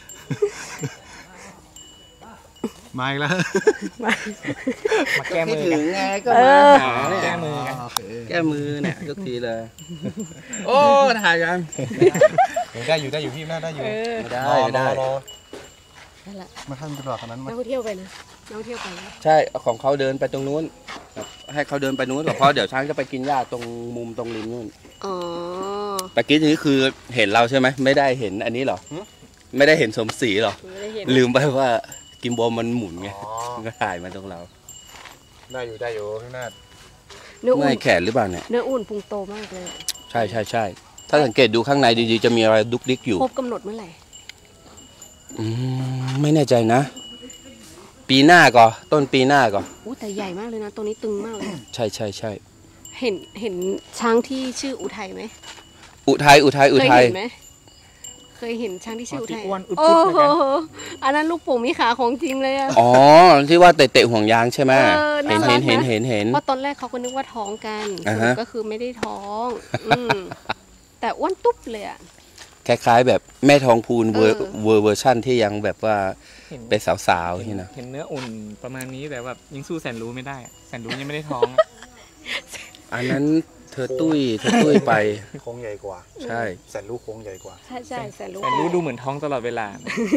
มาอีกแล้วมาแก้มือถึกันงไงก็เอมาอหาเนี่ยแก้มือกันโอเคแก้มือเนี่ยทุกทีเลย โอ้ถ่ายกันได้อยู่พี่น่าได้อยู่ไม่ได้รอไม่ได้นั่นแหละมาขั้นกระดาษขนาดนั้นนัมากท่องเที่ยวไปนะนักท่องเที่ยวไปนะใช่เอาของเขาเดินไปตรงนู้นครับให้เขาเดินไปนู้นเพราะเดี๋ยวช้างจะไปกินหญ้าตรงมุมตรงริมนู้นอ๋อตะกี้นี้คือเห็นเราใช่ไหมไม่ได้เห็นอันนี้หรอไม่ได้เห็นสมศรีหรอไม่ได้เห็นลืมไปว่ากิมบอมมันหมุนไงก็ถ่ายมาตรงเราได้อยู่พี่นาฏเนื้ออุ่เมื่นอยแขนหรือเปล่าเนี่ยเนื้ออุ่นพุงโตมากเลยใช่ถ้าสังเกตดูข้างในดีๆจะมีอะไรดุกดิกอยู่ครบกำหนดเมื่อไหร่ไม่แน่ใจนะปีหน้าก่อนต้นปีหน้าก่อนอู้แต่ใหญ่มากเลยนะตัวนี้ตึงมากเลยใช่ใช่ใช่เห็นช้างที่ชื่ออุทัยไหมอุทัยเคยเห็นไหมเคยเห็นช้างที่ชื่ออุทัยอ้วนอุดโอ้ๆเหมือนโหกันอันนั้นลูกโป่งมีขาของจริงเลยอะอ๋อที่ว่าเตะห่วงยางใช่ไหมเออเห็นน่ารักนะเห็นเพราะตอนแรกเขาก็นึกว่าท้องกันสอ่ารุฮะปก็คือไม่ได้ท้องแต่อ้วนตุ๊บเลยอะคล้ายๆแบบแม่ทองพูนเวอร์ชันที่ยังแบบว่าเห็นเป็นสาวๆนี่นะเห็นเนื้ออุ่นประมาณนี้แต่แบบยังสู้แสนรู้ไม่ได้อะแสนรู้ยังไม่ได้ท้องอะอันนั้นเธอตุ้ยไปโค้งใหญ่กว่าใช่แสนรู้โค้งใหญ่กว่าใช่ใช่แสนรู้แสนรู้ดูเหมือนท้องตลอดเวลา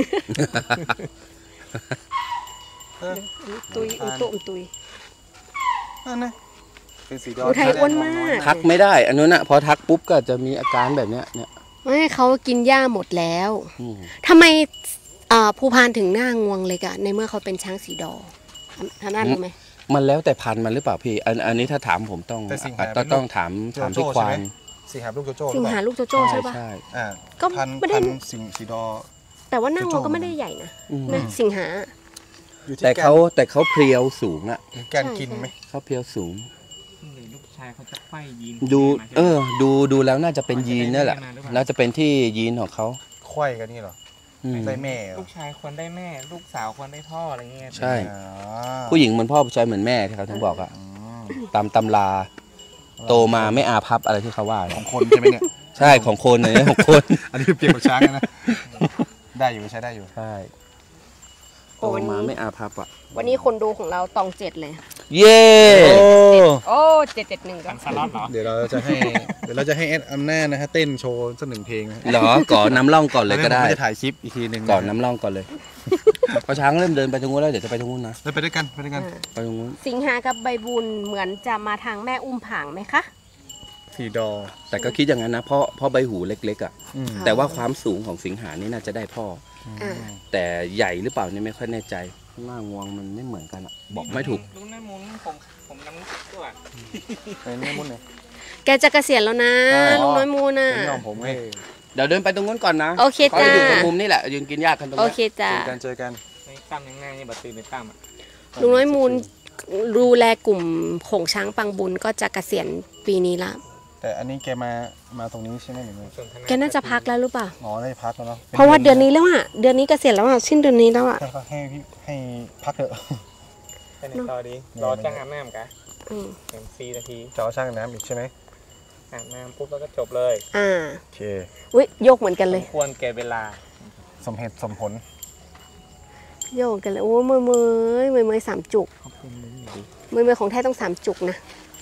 ตุยตุยนั่นนะเป็นสีดออุทัยอ้วนมากทักไม่ได้ อันนู้นอะพอทักปุ๊บก็จะมีอาการแบบเนี้ยเนี่ยไม่เขากินหญ้าหมดแล้วอืมทำไมภูพานถึงหน้างวงเลยกะในเมื่อเขาเป็นช้างสีดอท่านรู้ไหมมันแล้วแต่พันธุ์มันหรือเปล่าพี่ อันนี้ถ้าถามผมต้องแต่สิงหาต้องถามพี่ควานสิงหาลูกโจโจ้สิงหาลูกโจโจ้ใช่ปะใช่อ่าก็พันไม่ได้สิงสีดอแต่ว่าหน้างวงก็ไม่ได้ใหญ่นะอืมนะสิงหาอยู่ที่แต่เขาเพรียวสูงอะการกินไหมเขาเพรียวสูงลูกชายเขาจะไขว้ยีนดูแล้วน่าจะเป็นยีนนี่แหละ น่าจะเป็นที่ยีนของเขาไขว้กันนี่เหรออืมได้แม่เหรลูอกชายควรได้แม่ ลูกสาวควรได้พ่ออะไรเงี้ยใช่อ๋อผู้หญิงเหมือนพ่อผู้ชายเหมือนแม่ที่เขาถึงบอกอะอืมตามตำรา โตมาไม่อาภัพอะไรที่เขาว่าของคนใช่ไหมเนี่ยใช่ของคนเนี่ยของคนอันนี้เปรียบกับช้างนะ ได้อยู่ใช้ได้อยู่ใช่โอ้โตวันมานี้ไม่อาภัพอ่ะวันนี้คนดูของเราตอง7เลยเย้โอ้771ก็ทำสล็อตเหรอเดี๋ยวเราจะให้แอดอำนาจนะฮะเต้นโชว์สักหนึ่งเพลงนะเหรอก่อนน้ำร่องก่อนเลยก็ได้ผมจะถ่ายคลิปอีกทีหนึ่งก่อนน้ำร่องก่อนเลยพอช้างเริ่มเดินไปตรงนู้นแล้วเดี๋ยวจะไปตรงนู้นนะแล้วไปด้วยกันไปด้วยกันไปตรงนู้นสิงหากับใบบุญเหมือนจะมาทางแม่อุ้มผางไหมคะสีดอแต่ก็คิดอย่างนั้นนะเพราะใบหูเล็กๆอ่ะอืมแต่ว่าความสูงของสิงหานี่น่าจะได้พ่ออ่าแต่ใหญ่หรือเปล่านี่ไม่ค่อยแน่ใจหน้างวงมันไม่เหมือนกันอ่ะบอกไม่ถูกลุงนั่นมุนผมน้ำตัวเป็นแม่มุ่นเลยแกจะเกษียณแล้วนะลุงน้อยมูน่ะเป็นยอมผมให้เดี๋ยวเดินไปตรงนู้นก่อนนะโอเคเขาจ้าจะอยู่ตรงมุมนี่แหละยืนกินหญ้ากันตรงโอนี้เคจ้าเจอกันในตั้มยังง่ายนี่บัตรตีในตั้มอ่ะลุงน้อยมูลดูแลกลุ่มโขงช้างปังบุญก็จะเกษียณปีนี้ละแต่อันนี้แกมาตรงนี้ใช่ไหมหรือไงส่วนทนายแกน่าจะพักแล้วหรือเปล่าอ๋อได้พักแล้วเนาะเพราะว่าเดือนนี้แล้วอ่ะเดือนนี้เกษียณแล้วอ่ะสิ้นเดือนนี้แล้วอ่ะให้พักเถอะไปในต่อดีรอจ้างอาบน้ำกะอืมถึง4 นาทีจะเอาช่างน้ำอีกใช่ไหมอาบน้ำปุ๊บแล้วก็จบเลยอ่าโอเคอุ้ยโยกเหมือนกันเลยควรแก่เวลาสมเหตุสมผลโยกกันเลยโอ้เมย3 จุกขอบคุณมึงหน่อยดิเมยของแท้ต้อง3 จุกนะ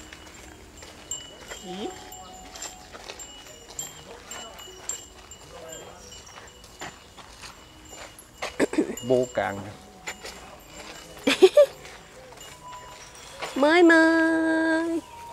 โบกลางเมย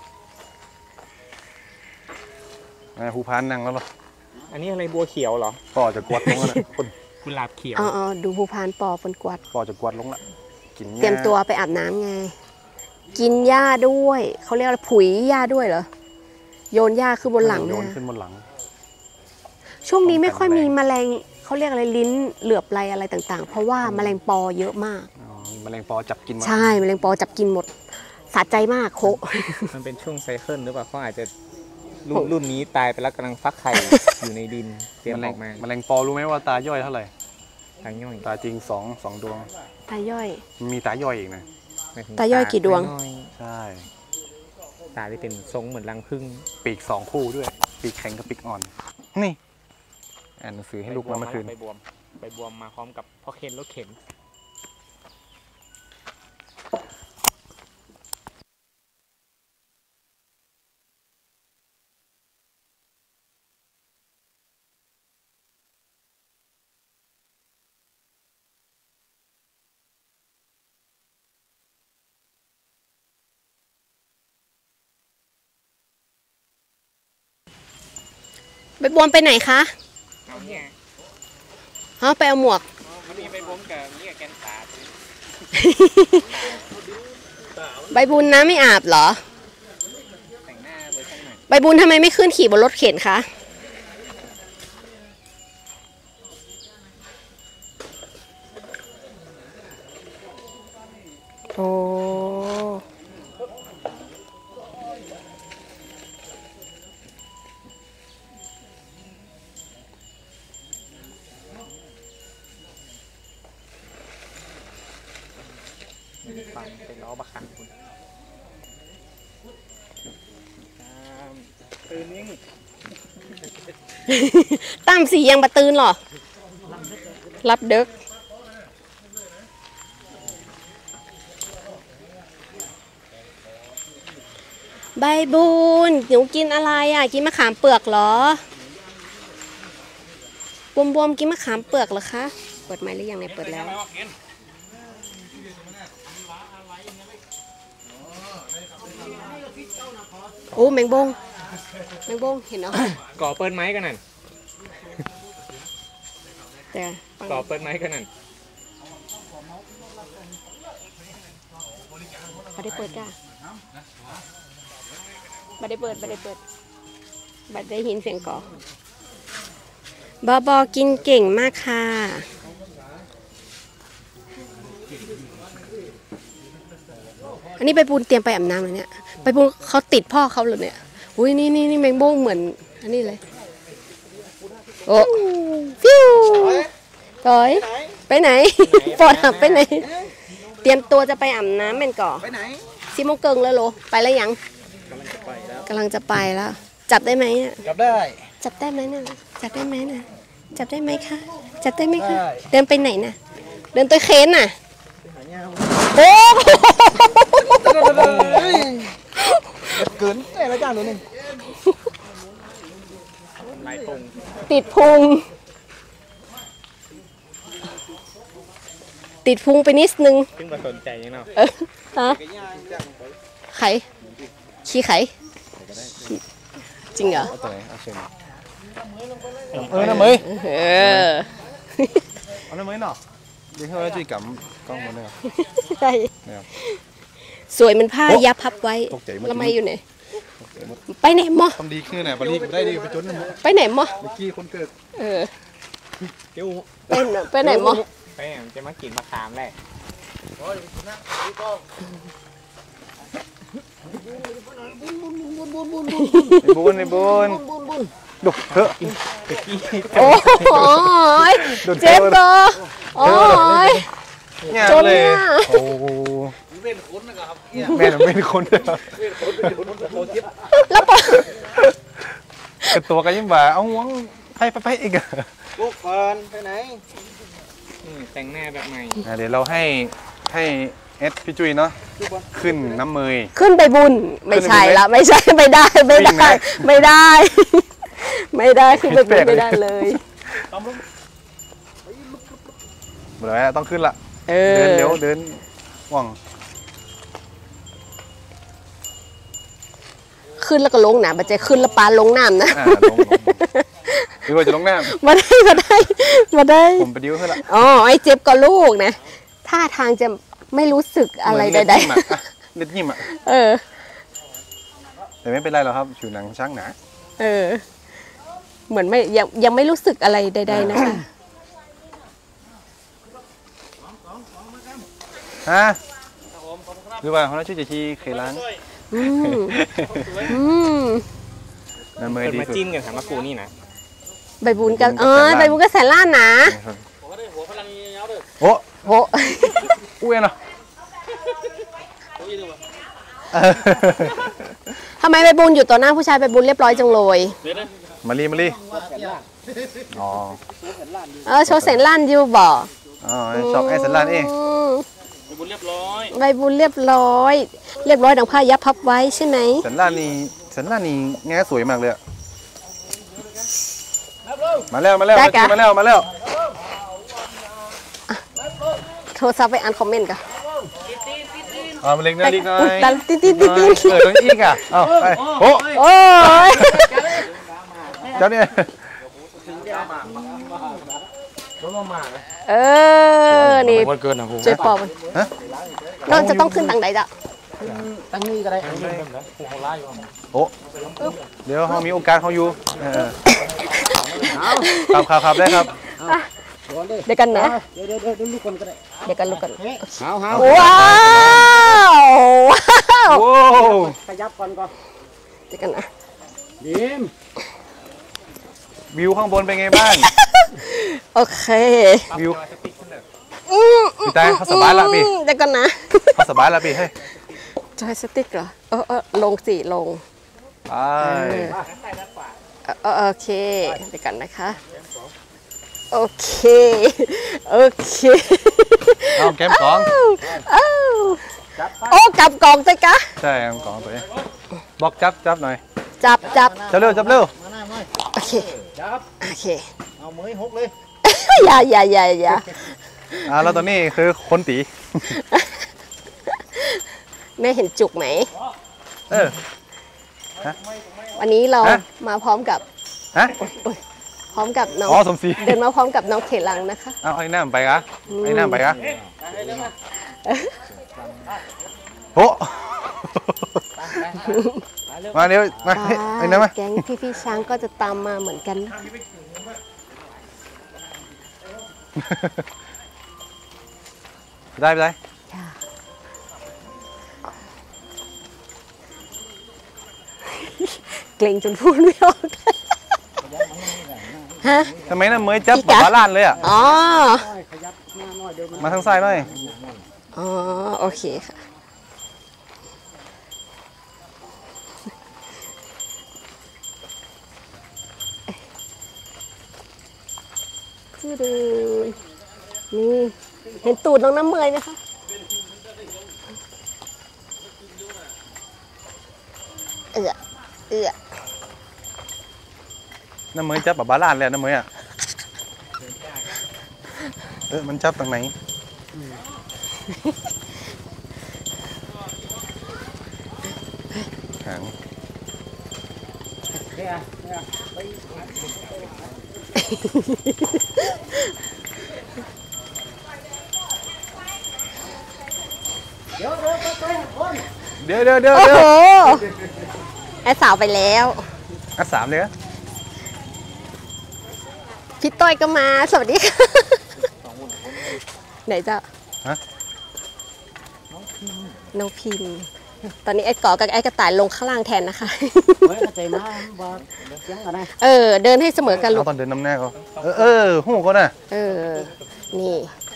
ภูพานนั่งแล้วเหรออันนี้อะไรบัวเขียวเหรอป่อจะกวาดลงแล้วนะคนกุหลาบเขียวอ๋อดูภูพานปอปนกวัดป่อจะกวาดลงละกินเตรียมตัวไปอาบน้ำไง กินหญ้าด้วยเขาเรียกอะไรผุยหญ้าด้วยเหรอโยนหญ้าคือบนหลังโยเนี่ยนขึ้นบนหลังช่วงนี้ไม่ค่อยมีแมลงเขาเรียกอะไรลิ้นเหลือบไรอะไรต่างๆ เพราะว่าแมลงปอเยอะมากอ๋อแมลงปอจับกินหมดใช่แมลงปอจับกินหมดสะใจมากโคมันเป็นช่วงไซเคิลหรือเปล่าเขาอาจจะรุ่นนี้ตายไปแล้วกำลังฟักไข่ อยู่ในดินเตรียมออกมาแมลงปอรู้ไหมว่าตาย่อยเท่าไหร่ทางย่อยตาจริงสองดวงตาย่อยมันมีตาย่อยอีกนะหมถึงตาย่อยกี่ดวงน้อใช่ตาที่เป็นทรงเหมือนรังผึ้งปีก2 คู่ด้วย ปีกแข็งกับปีกอ่อน นี่อ่านหนังสือให้ลูกมาเมื่อคืนใบบวมมาพร้อมกับพ่อเคนรถเข็นไปบวมไปไหนคะเอาเนี่ยฮะไปเอาหมวกวันนี้ใบบวมกับนี่กับแกนขาใบบุญนะไม่อาบเหรอแต่งหน้าเวอร์ชันใหม่ใบบุญทำไมไม่ขึ้นขี่บนรถเข็นคะฟังเป็นล้อบักขันคุณตื่นนิ่งตั้มสียังบะตื่นหรอรับเด็กใบบุญหนูกินอะไรอ่ะกินมะขามเปลือกเหรอบวมๆกินมะขามเปลือกเหรอคะเปิดไมค์หรือยังเนี่ยเปิดแล้วโอ้แมงบงเห็นเนาะก่อเปิดไม้กันนั่นแต่ก่อเปิดไม้กันนั่นบัดได้เปิดจ้าบัดได้เปิดบัดได้ยินเสียงก่อบอกินเก่งมากค่ะอันนี้ใบบุญเตรียมไปอาบน้ำเลยเนี่ยใบบุญเขาติดพ่อเขาเลยเนี่ยอุ้ยนี่แมงบ้งเหมือนอันนี้เลยโอ้ฟิวถอยไปไหนปอดไปไหนเตรียมตัวจะไปอาบน้ำเป็นก่อไปไหนซิโมงเกิงแล้วโลไปแล้วยังกำลังจะไปแล้วจับได้ไหมจับได้ไหมน่ะจับได้ไหมน่ะจับได้ไหมคะจับได้ไหมคะเดินไปไหนน่ะเดินตัวเค้นน่ะโอ้เกินแต่ละจานตัวนึงลายพุงติดพุงไปนิดนึงซึ่งมาสนใจยังเนาะฮะไข่ขี้ไข่จริงเหรอเอาตัวไหนเอาเชิญน้ำเมยเอาน้ำเมยเนาะเดี๋ยวเราจะกำกล้องมาเนี่ยใช่สวยมันผ้ายับพับไว้แล้วไม่อยู่ไหนไปไหนมอทำดีขึ้นน่ะบริได้ดีไปจนนั่นไปไหนมอเมื่อกี้คนเกิดเดี๋ยวไปไหนมอไปจะมากินมะขามแหละไอ้บุญดุเถอะโอ้ยเจ็บบ่โอ้ยเนี่ยเลยโอ้แม่เป็นคนนะครับแล้วปะกระตัวกันยังบ่าเอาหวงไปอีกอะลูกเฟิร์นไปไหนแต่งหน้าแบบใหม่เดี๋ยวเราให้เอสพี่จุ้ยเนาะขึ้นน้ำเมยขึ้นไปบุญไม่ใช่ละไม่ใช่ไม่ได้ขึ้นไปบุญไม่ได้เลยหมดแล้วต้องขึ้นละเดินเร็วเดินว่องขึ้นแล้วก็ลงน้ำบัจเจขึ้นแล้วปลาลงน้ำนะลงหรือว่าจะลงน้ำมาได้ผมไปดิ้วขึ้นละอ๋อไอ้เจ็บก็ลูกนะท่าทางจะไม่รู้สึกอะไรใดๆเล็ดยิ้มอ่ะแต่ไม่เป็นไรหรอกครับผิวหนังช่างหนาเหมือนไม่ยังไม่รู้สึกอะไรใดๆนะคะฮะหรือว่าเขาชื่อเจชีเคล้างน้ำเมยดีมาสุดจิ้นกันค่ะมากูนี่นะใบบุญกันใบบุญก็แสนล้านนะโอ้อุ้ยเนาะทำไมใบบุญอยู่ต่อหน้าผู้ชายใบบุญเรียบร้อยจังเลยมาลีอ๋อโชว์แสนล้านอยู่บ่ชอบไอ้แสนล้านเองใบบุญเรียบร้อยดังผ้ายับพับไว้ใช่ไหมแสนล้านนี่แง่สวยมากเลยมาแล้วโทรศัพท์ไปอ่านคอมเมนต์กันมาเล็กน้อยตีนตรงนี้อีกอ่ะไปโอ้ยเจ้าเนี่ยนี่ช่วยปอบน้องจะต้องขึ้นทางไหนจ๊ะตั้งนี่ก็ได้โอ้เดี๋ยวเขามีโอกาสเขาอยู่ครับได้ครับเดี๋ยวกันนะเดี๋ยวลูกกันก็ได้เดี๋ยวกันลูกกันว้าวขยับก่อนเดี๋ยวกันนะวิวข้างบนเป็นไงบ้างโอเควิวพี่ใจเขาสบายละพี่เดี๋ยวก่อนนะเขาสบายละพี่เฮ้ยจอยสติ๊กเหรอลงสิลงไปโอเคเดี๋ยวกันนะคะโอเคโอเคเอาแก้มกองโอ้กลับกองใจกะใช่แก้มกองตัวเองบอกจับหน่อยจับจับเร็วจับเร็วมาหน้าหน่อยโอเคจับโอเคเอามือให้หกเลยอย่าแล้วตอนนี้คือคนตีแม่เห็นจุกไหมเออวันนี้เราฮะมาพร้อมกับฮะพร้อมกับน้องอ๋อสมศรีเดินมาพร้อมกับน้องเขลังนะคะเอาไอ้น้ำไปกะไอ้น้ำไปกะโอ้มาเดี๋ยวมาไอ้น้ำมาแก๊งพี่ช้างก็จะตามมาเหมือนกันนะได้ไปได้ค่ะเกรงจนพูดไม่ออกฮะทำไมน้ำเมยจับแบบบาลานเลยอ่ะอ๋อมาทางซ้ายหน่อยอ๋อ โอเคค่ะ คือดูนี่เห็นตูดน้องน้ำเมยไหมคะเอือน้ำเมยจับแบบบาลานเลยน้ำเมยอ่ะมันจับตรงไหนหางเดี๋ยวโอ้โหไอสาวไปแล้วอ่ะ3เลยอ่ะพี่ต้อยก็มา สวัสดีค่ะ ไหนเจ้าฮะน้องพิมพ์ ตอนนี้ไอ้ก่อกับไอ้กระต่ายลงข้างล่างแทนนะคะ เดินให้เสมอกันลูเอากตอนเดินน้ำหน้าก็หูก็น่ะนี่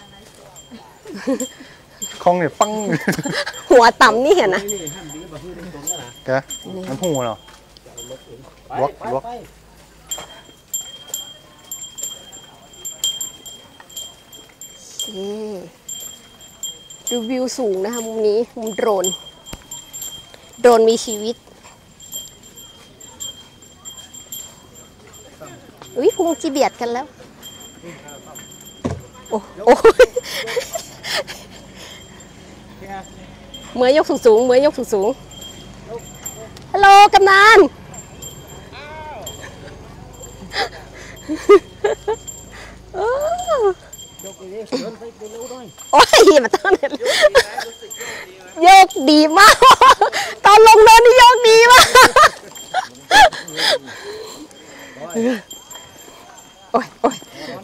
คองเนี่ยปังหัวต่ำนี่เห็นนะแกน้ำหูเนาะลวกโอเคดูวิวสูงนะคะมุมนี้มุมโดรนมีชีวิต อุ้ยพุงจีเบียดกันแล้ว โอ้เหมือนยกสูงเหมือนยกสูงฮัลโหลกำนันโอ้ยมาตั้งเนี่ยโยกดีมาก ตอนลงเนินนี่โยกดีมากโอ้ย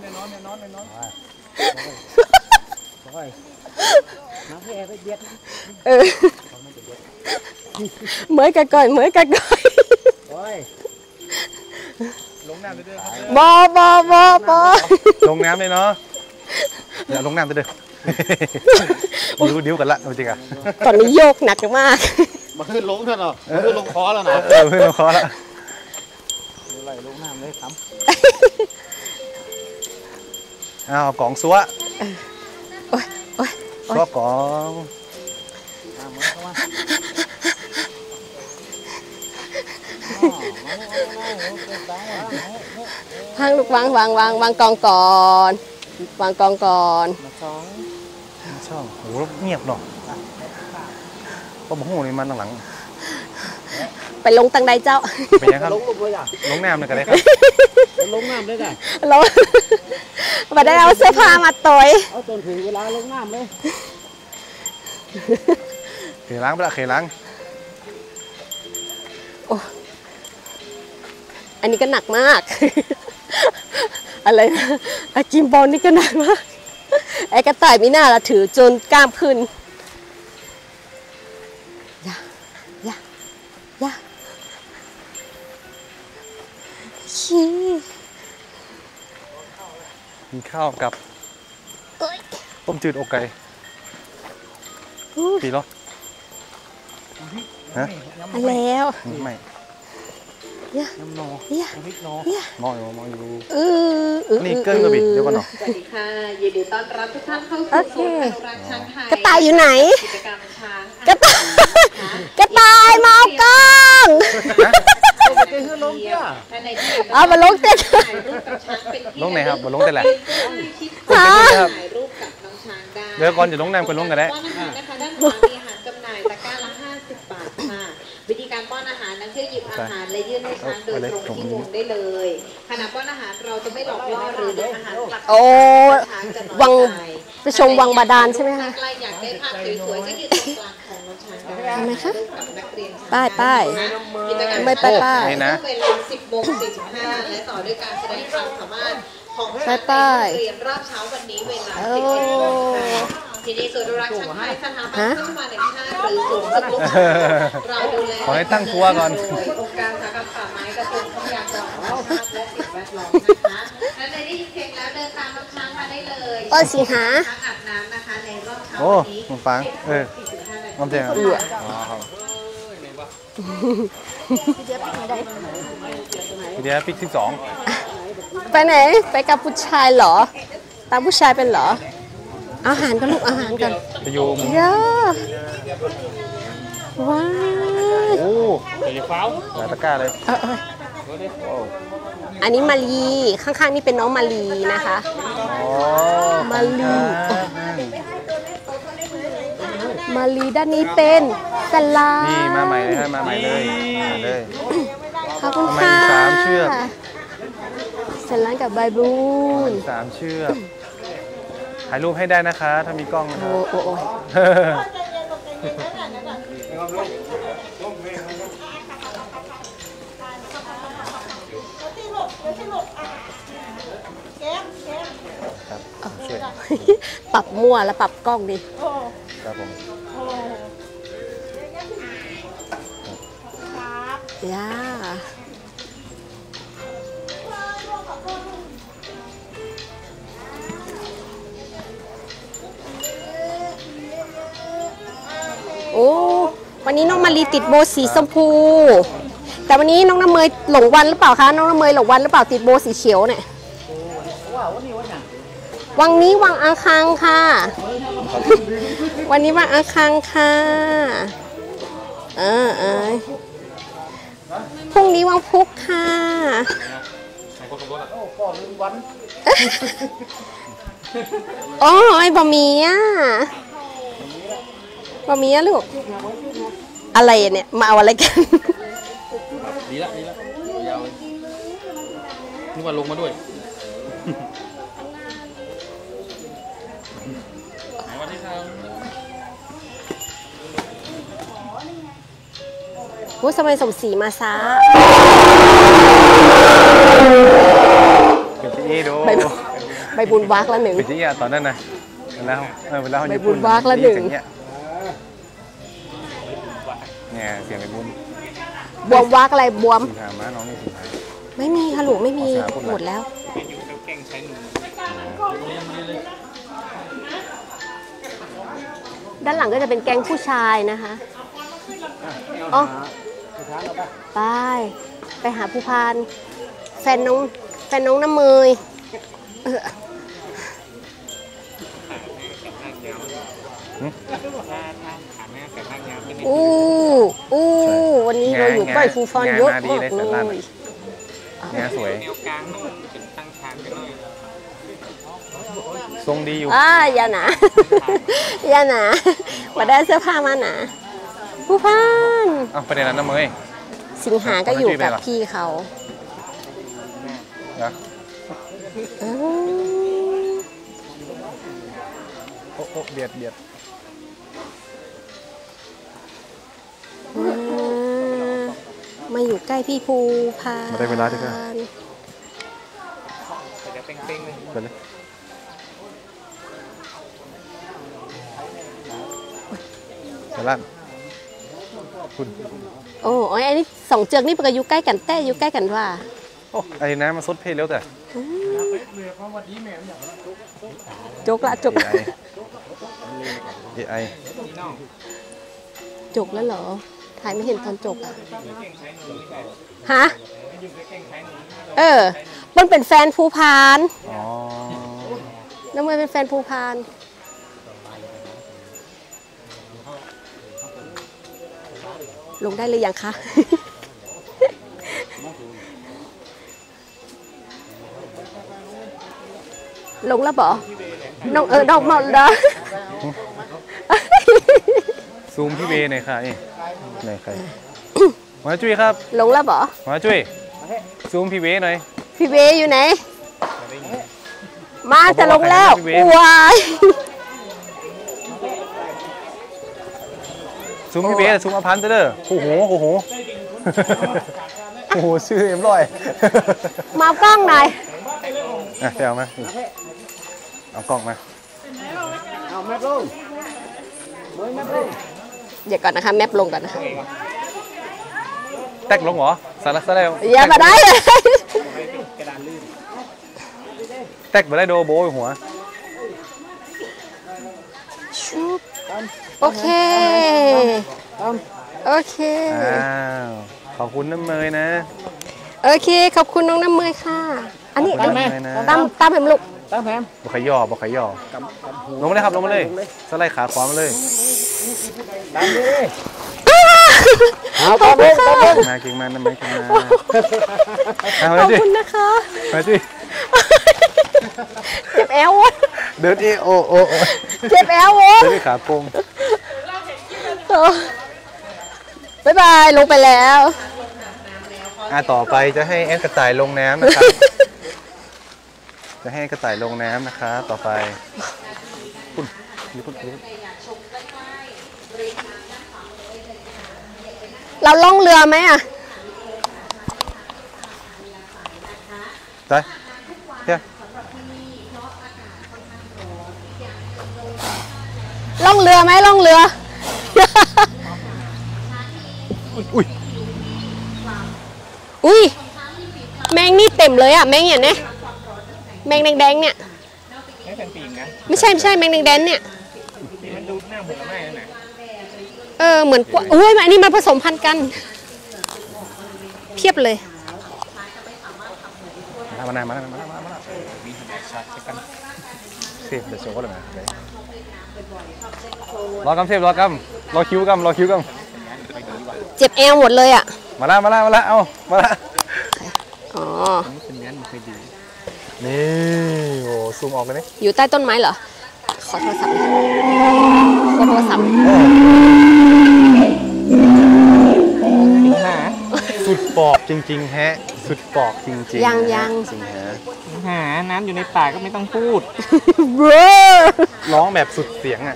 เหมือนกันก่อนลงน้ำไปด้วยบอลงน้ำเลยเนาะอย่าลงน้ำไปด้วยดิ้วกันละจริงอ่ะตอนนี้โยกหนักมากมาขึ้นลงเถอะเนาะมาขึ้นลงคอแล้วนะเพื่อนลงคอละไหลลงน้ำเลยครับอ้าวกล่องซัวโอ้ยซัวกล่องพังลูกวางกองก่อนวางกองก่อนช่องโหเงียบเนาะเพราะบอกหูนี่มันหลังไปลงตังใดเจ้าเป็นยังครับลงน้ำเลยกันเลยครับลงน้ำได้ไงลงมาได้เอาเสื้อผ้ามาต่อยเอาจนถึงเวลาลงน้ำเลยเขยล้างไปละเขยล้างอันนี้ก็หนักมาก อะไรนะอากิมบอลนี่ก็หนักมากไอ้กระต่ายมีหน้าละถือจนกล้ามขึ้นอย่าขี้กินข้าวกับต้ต้มจืดอกไก่ปีเหรอฮะอันแล้วไม่เนี่ยน้ำนอเนี่ยน้ำพริกนอเนี่ยมองอยู่นี่เกิ้งกระบี่เดี๋ยวก่อนเนาะสวัสดีค่ะยินดีต้อนรับทุกท่านเข้าสู่ศูนย์อนุรักษ์ช้างไทยกระต่ายอยู่ไหนกิจกรรมช้างกระต่ายกระต่ายมาเอากล้องท่านใดที่อยากจะเอามาลงเต้นถ่ายรูปกับช้างเป็นที่ลงไหนครับบนลงแต่แหละที่ฮะถ่ายรูปกับน้องช้างได้เดี๋ยวก่อนจะลงน้ำก็ลงกันได้ป้อนอาหารนะคะด้านขวามีอาหารจำหน่ายตะกร้าละ50 บาทค่ะวิธีการป้อนอาหารนั้นคือหยิบอาหารและยื่นให้ช้างโดยตรงที่มุมได้เลยขณะป้อนอาหารเราจะไม่หลอกล่อหรือดึงอาหารกลับโอ้ช้างจะน้อยวังใจไปชมวังบาดาลใช่ไหมคะใครอยากได้ภาพสวยๆก็ยืนตรงกลางของน้องช้างได้ทำไมคะกับนักเรียนช้างป้ายป้ายกิจกรรมไม่ไปป้ายนี่นะเวลา 10:45 และต่อด้วยการแสดงความสามารถของไปป้ายเรียนรอบเช้าวันนี้เวลาโอ้ 11:00ที่นี่ศูนย์อนุรักษ์ช้างไทยสถาบันพัฒนาแห่งชาติหรือศูนย์ฝึกลูกช้างเราดูแลขอให้ตั้งตัวก่อนโดยองค์การอุตสาหกรรมป่าไม้กระทรวงทรัพยากรธรรมชาติและสิ่งแวดล้อมนะคะและในได้ยินเพลงแล้วเดินตามน้องช้างมาได้เลยต้นสิงหาช้างอาบน้ำนะคะในรอบเช้าโอ้วันนี้มันฟังน้ำเตียงครับอ๋อครับทีเดียวปิก12 ไปไหน ไปกับผู้ชายเหรอ ตามผู้ชายเป็นเหรอ อาหารกันลูกอาหารกันไปอยู่เยอะว้าวโอ้เดี๋ยวเฝ้าหลายตะกร้าเลยอันนี้มาลีข้างๆนี่เป็นน้องมาลีนะคะอ๋อมาลีมาลีด้านนี้เป็นสลานี่มาใหม่เลยครับมาใหม่เลยมาเลยขอบคุณค่ะทำไมมี3เชือกสลากับใบบูน 3 เชือกถ่ายรูปให้ได้นะคะ ถ้ามีกล้องนะคโอ้รับโอ้โอ้ครับช่วยปรับมั่วแล้วปรับกล้องดิครับผมย่าโอ้ วันนี้น้องมารีติดโบสีชมพู แต่วันนี้น้องน้ำเมยหลงวันหรือเปล่าคะ น้องน้ำเมยหลงวันหรือเปล่าติดโบสีเขียวเนี่ย วังนี้วังอังคารค่ะ วันนี้วังอังคารค่ะพรุ่งนี้วังพุธค่ะโอ้ยบะหมี่อ่ะบะหมี่อ่ะลูก อะไรเนี่ย มาเอาอะไรกันดีละยาวนึกว่าลงมาด้วยโอ้ยทำไมสมศรีมาช้าเป็นที่ดูใบบุญวักละหนึ่งเป็นที่ตอนนั้นนะเวลาเขาใบญี่บุปุ่นญวักละหนึ่งเนี่ยเสียงใบบุญบวมวักอะไรบวมสิงหามาน้องนี่สิงหาไม่มีค่ะลูกไม่มีภาษาพูดอะไรหมดแล้วอยู่กับแก่งใช้หนุ่มด้านหลังก็จะเป็นแก๊งผู้ชายนะคะอ๋อไปหาผู้พานแฟนน้องน้ำเมยอู้วันนี้เราอยู่ใกล้ฟูฟอนเยอะมากเลยเนี่ยสวยแนวกลางนู่นเป็นตั้งทางไปหน่อยทรงดีอยู่อย่าหนา อย่าหนามาได้เสื้อผ้ามาหนาผู้พานประเด็นนั้นนะเมยสิงหาก็อยู่กับพี่เขานะอืมโอ้เบียดมาอยู่ใกล้พี่ภูพานมาได้เวลาดีกว่าเดี๋ยวเป้งๆเลยไปเลยสลัดคุณโอ้ยอันนี้สองเจือกนี่เป็นอยู่ใกล้กันแต่อยู่ใกล้กันว่าโอ้ไอ้น้ำมันซดเพลแล้วแต่จกละจกละ AI AI จบแล้วเหรอถ่ายไม่เห็นตอนจบอ่ะฮะมันเป็นแฟนภูพานอ๋อน้ำเมยเป็นแฟนภูพานลงได้เลยยังคะ ลงแล้วบอน้องดอกหมดแล้วซูมพี่เบหน่อยค่ะนี่ไหนใครมาจุ้ยครับลงแล้วบอมาจุ้ยซูมพี่เบหน่อยพี่เบอยู่ไหนมาจะลงแล้ววายซูมพี่เบซูมอพันธ์เด้อโอ้โหโอ้โหโอ้โหชื่อเอ็มร้อยมากล้องหน่อยอ่ะไปเอามาเอากล้องมาเดี๋ยวก่อนนะคะแมปลงก่อนนะคะแตกลงเหรอสารสารแล้วอย่ามาได้เลยแตกมาได้โดโบยหัวชุบโอเคโอเคอ้าวขอบคุณน้ำเมยนะโอเคขอบคุณน้องน้ำเมยค่ะอันนี้ขอบคุณน้ำเมยนะตามแผมลูกบอกขย่อบอกขย่อลงมาเลยครับลงมาเลยสไลด์ขาขวามาเลยขอบคุณค่ะมาเก่งมาน้ำเมยเก่งมาขอบคุณนะคะมาสิเจ็บแอววะเดินโอโอเจ็บแอววะเดินขาโป่งบ๊ายบายลงไปแล้วต่อไปจะให้แอดกระต่ายลงน้ำนะครับ จะให้กระต่ายลงน้ำนะคะต่อไปคุณเราล่องเรือไหมอ่ะไปเฮียล่องเรือไหมล่องเรืออุ้ยอุ้ยแมงนี่เต็มเลยอ่ะแมงอย่างเนี้ยแมงแดงๆเนี่ยไม่เป็นปีกนะไม่ใช่แมงแดงๆเนี่ยมันดูหน้าเหมือนไม่นั่นแหละเหมือนกว่าอุ้ยอันนี้มันผสมพันธุ์กันเพียบเลยมาเทพเดี๋ยวโชว์ก็เลยนะรอกำเทพรอกำรอคิวกำเจ็บแอวหมดเลยอ่ะมาละเอามาละอ๋อนี่โอ้ซูมออกเลยนี่อยู่ใต้ต้นไม้เหรอขอโทรศัพท์ขอโทรศัพท์สุดปอกจริงๆฮะสุดปอกจริงๆยังจริงฮะหาน้ำอยู่ในป่าก็ไม่ต้องพูดเบ้อร้องแบบสุดเสียงอ่ะ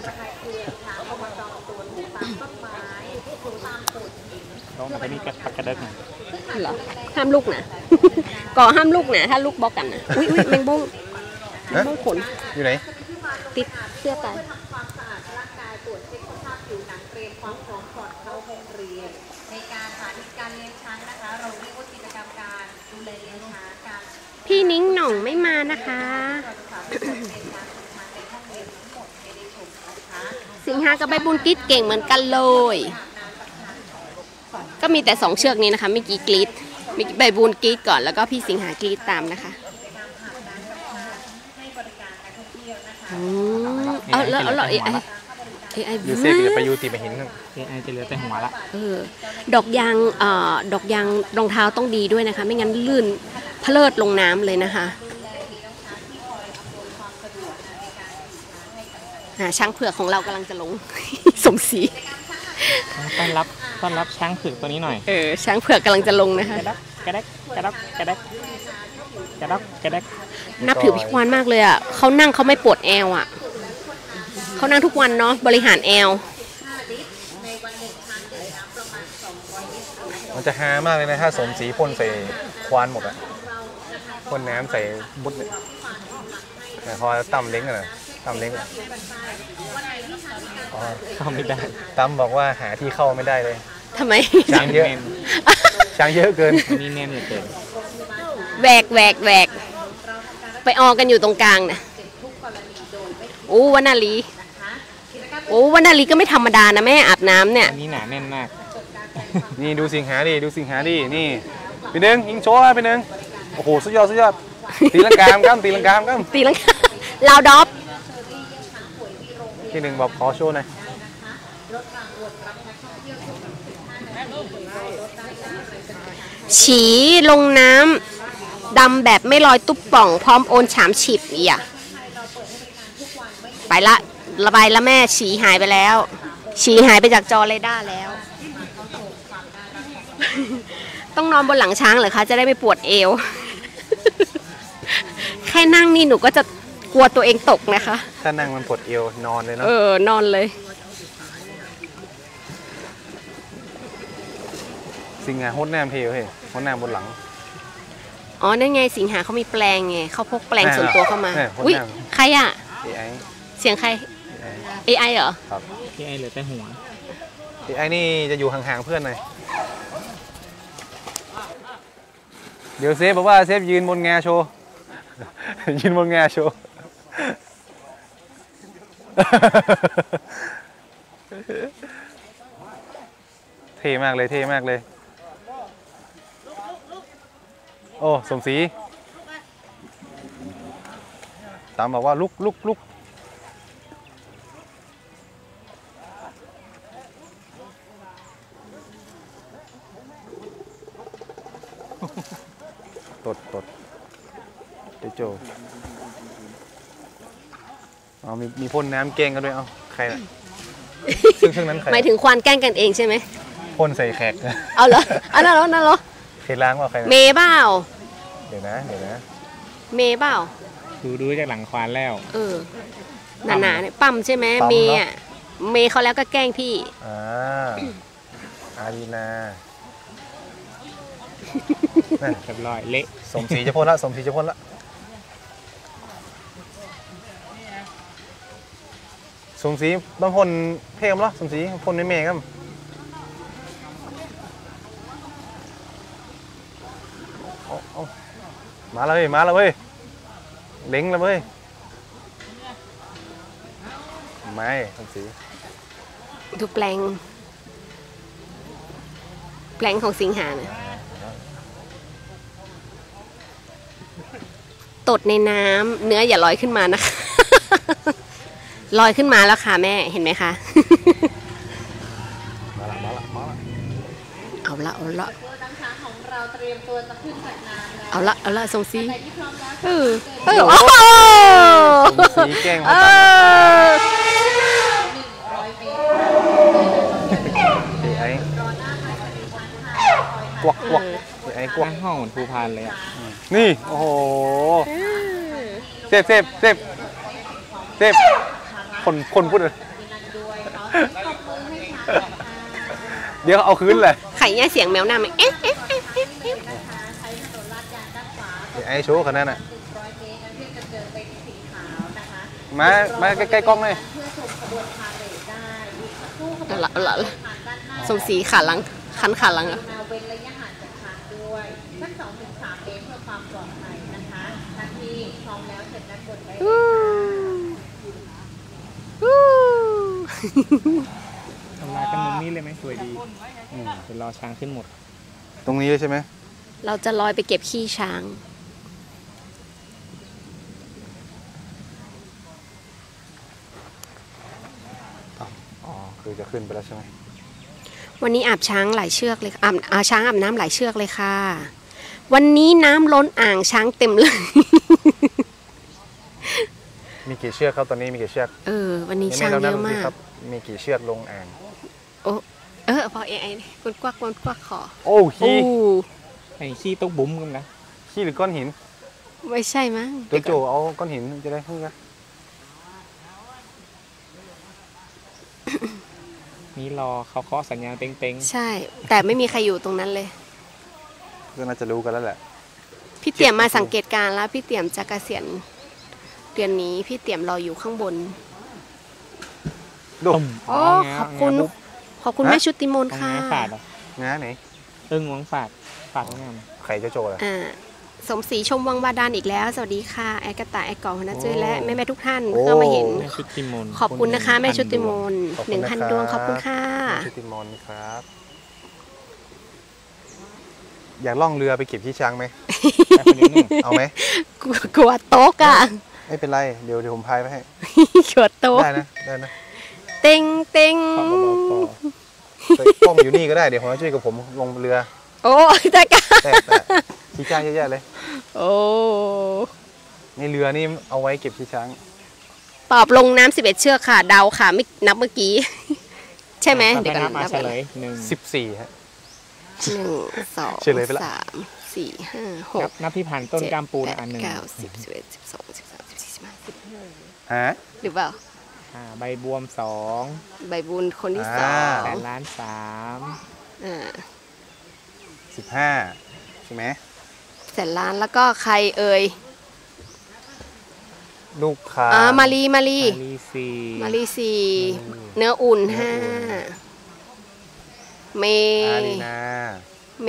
น้องมันจะมีกระปักกระเดิกเหรอห้ามลูกนะ ก่อห้ามลูกนะถ้าลูกบล็อกกันนะอุ้ยแมงบ้งขนอยู่ไหนติดเสื้อตายความสะอาดร่างกายตรวจเช็คสภาพผิวหนังเตรียมความพร้อมก่อนเข้าห้องเรียน ในการสาธิตการเลี้ยงช้างนะคะ เราเรียกว่ากิจกรรมการดูแลเลี้ยงช้างการพี่นิ้งหน่องไม่มานะคะ สิงหากับใบบุญกรีดเก่งเหมือนกันเลย ก็มีแต่2เชือกนี้นะคะไม่กี่กรีดมีใบบุญกรีดก่อนแล้วก็พี่สิงหากรีดตามนะคะแล้วไอ้ยูเซ่ก็จะไปยูตีไปหินนั่น AI จะเหลือแต่หัวละดอกยางรองเท้าต้องดีด้วยนะคะ ไม่งั้นลื่นเพลิดลงน้ำเลยนะคะช้างเผือกของเรากำลังจะลง สมศรีต้อนรับช้างเผือกตัวนี้หน่อยช้างเผือกกำลังจะลงนะคะกระแดกนับถือพี่ควานมากเลยอ่ะเขานั่งเขาไม่ปวดแอวอ่ะเขานั่งทุกวันเนาะบริหารแอวมันจะฮามากเลยนะถ้าสมศรีพ่นใส่ควานหมดอ่ะพ่นน้ำใส่บุดเนี่ยแต่พอตั้มเล้งอ่ะตั้มเล้งอ่ะเข้าไม่ได้ตั้มบอกว่าหาที่เข้าไม่ได้เลยทำไมช้างเยอะช้างเยอะเกินนี่แน่นเหลือเกินแหวกไปออกันอยู่ตรงกลางนะอู้วนาลีโอ้วรรณลีก็ไม่ธรรมดานะแม่อาบน้ำเนี่ยอันนี้หนาแน่นมากนี่ดูสิงหาดิดูสิงหาดินี่พี่หนึ่งยิงโชว์พี่หนึ่งโอ้โหสุดยอดสุดยอดตีลังกามกั้มตีลังกามกั้มตีลังกาลาวดอฟพี่หนึ่งบอกขอโชว์หน่อยฉีลงน้ำดำแบบไม่ลอยตุ๊บป่องพร้อมโอนฉามฉิบอ่ะไปละระบายละแม่ฉีหายไปแล้ว ฉีหายไปจากจอเรดาร์แล้ว ต้องนอนบนหลังช้างเหรอคะจะได้ไม่ปวดเอว แค่นั่งนี่หนูก็จะกลัวตัวเองตกนะคะถ้านั่งมันปวดเอวนอนเลยเนาะนอนเลยสิงหาโคตรแนมเพลเฮ้ยโคตรแนมบนหลังอ๋อนั่นไงสิงหาเขามีแปลงไงเขาพกแปลงส่วนตัวเข้ามาแน่อุ้ยแน่ใครอ่ะ AI เสียงใคร AI เหรอพี่ไอเหลือแต่หัว AI นี่จะอยู่ห่างๆเพื่อนหน่อยเดี๋ยวเซฟบอกว่าเซฟยืนบนแงโชว์ ยืนบนแงโชว์ เท่มากเลยเท่มากเลยโอ้สมศรีตามบอกว่าลุกลุกลุกตดเดี๋ยวโจเอามีพ่นน้ำแกงกันด้วยเอาใครน่ะ ซึ่งนั้นใครหมายถึงควานแกล้งกันเองใช่ไหมพ่นใส่แขกเอาเหรอเอานั่นเหรอเคยล้างว่าใครน่ะเมย์เปล่าเดี๋ยวนะเมย์เปล่าดูจากหลังควานแล้วหนาๆเนี่ยปั๊มใช่ไหมเมย์อ่ะเมย์เขาแล้วก็แกล้งพี่อารีนาเรียบร้อยเละสมศรีจะพ่นละสมศรีจะพ่นละสมศรีต้องพ่นเพ่งมั้ยสมศรีพ่นในเมฆครับเอามาแล้วเว้ยเล็งแล้วเว้ยไม่สมศรีดูแปลงของสิงหาเนี่ยตดในน้ำเนื้ออย่าลอยขึ้นมานะคะ ลอยขึ้นมาแล้วค่ะแม่เห็นไหมคะมาละเอาละน้ำช้างของเราเตรียมตัวจะขึ้นจากน้ำแล้วเอาละทรงซีใครที่พร้อมแล้วโอ้โหสมศรีแกล้งเขา 100 เมตรไอ้รอหน้าพายสถานทางกวักไอ้กวักห้องเหมือนภูพานเลยอ่ะนี่โอ้โหเซฟคนพูดเลยเดี๋ยวเอาคืนเลยไข่เนี่ยเสียงแมวหน้าไหมเอ๊ะไอ้โชว์ขนาดน่ะมาใกล้ๆกล้องเลยเอาละทรงสีขาหลังคันขาหลังอ่ะเว้นระยะห่างจากช้างด้วยสัก2-3 เมตรเพื่อความปลอดภัยนะคะทันทีพร้อมแล้วเสร็จด้านบนไว้ทำลายกันมุมนี้เลยไหมสวยดีเดี๋ยวรอช้างขึ้นหมดตรงนี้เลยใช่ไหมเราจะลอยไปเก็บขี้ช้างอ๋อคือจะขึ้นไปแล้วใช่ไหมวันนี้อาบช้างหลายเชือกเลยช้างอาบน้ำหลายเชือกเลยค่ะ วันนี้น้ำล้นอ่างช้างเต็มเลยมีกี่เชือกครับตอนนี้มีกี่เชือกวันนี้ช้างเยอะมากมีกี่เชือกลงอ่างพอAI กดกวักขอโอ้ขี้ไอ้ขี้ต้องบุ้มกันนะขี้หรือก้อนหินไม่ใช่มั้งตัวโจเอาก้อนหินจะได้ขึ้นกันนี่รอเขาเคาะสัญญาณเต็งใช่ แต่ไม่มีใครอยู่ตรงนั้นเลยก็น่าจะรู้กันแล้วแหละพี่เตี่ยมมาสังเกตการณ์แล้วพี่เตี่ยมจะเกษียณเดือนนี้พี่เตี่ยมรออยู่ข้างบนดูโอ้ขอบคุณแม่ชุติมนต์ๆค่ะงาฝาดอ่ะง้าไหนงวงฝาดงามใครจะโจล่ะสมศรีชมวังบาดาลอีกแล้วสวัสดีค่ะแอดกระต่ายแอดกล่องหัวหน้าจุ้ยและแม่ๆทุกท่านเข้ามาเห็นแม่ชุติมนขอบคุณนะคะแม่ชุติมน 1,000 ดวงขอบคุณค่ะชุติมนครับ อยากล่องเรือไปเก็บขี้ช้างไหม เอาไหมกลัวโต๊ะอ่ะไม่เป็นไรเดี๋ยวผมพายไปให้กลัวโต๊ะได้นะเต็งเต็งแต่กล้องอยู่นี่ก็ได้เดี๋ยวผมจะช่วยกับผมลงเรือโอ้ตะกาแต่ขี้ช้างเยอะๆเลยโอ้ในเรือนี่เอาไว้เก็บขี้ช้างตอบลงน้ำ11 เชือกค่ะเดาค่ะไม่นับเมื่อกี้ ใช่ไหมเดี๋ยวกันมานับเฉลยหนึ่ง 14ฮะ 1 2 เฉลยไปละ 3 4 5 6 นับที่ผ่านต้นกล้ามปูนะอันหนึ่ง 9 10 11 12 13 14 15 ฮะหรือเปล่าใบบวมสองใบบุญคนที่อ่าแสน 2 ล้านสาม 15ใช่ไหมแสนล้านแล้วก็ใครเอ่ยลูกค้ามารีมารีสี่ 4เนื้ออุ่น 5 เมอารีนาเม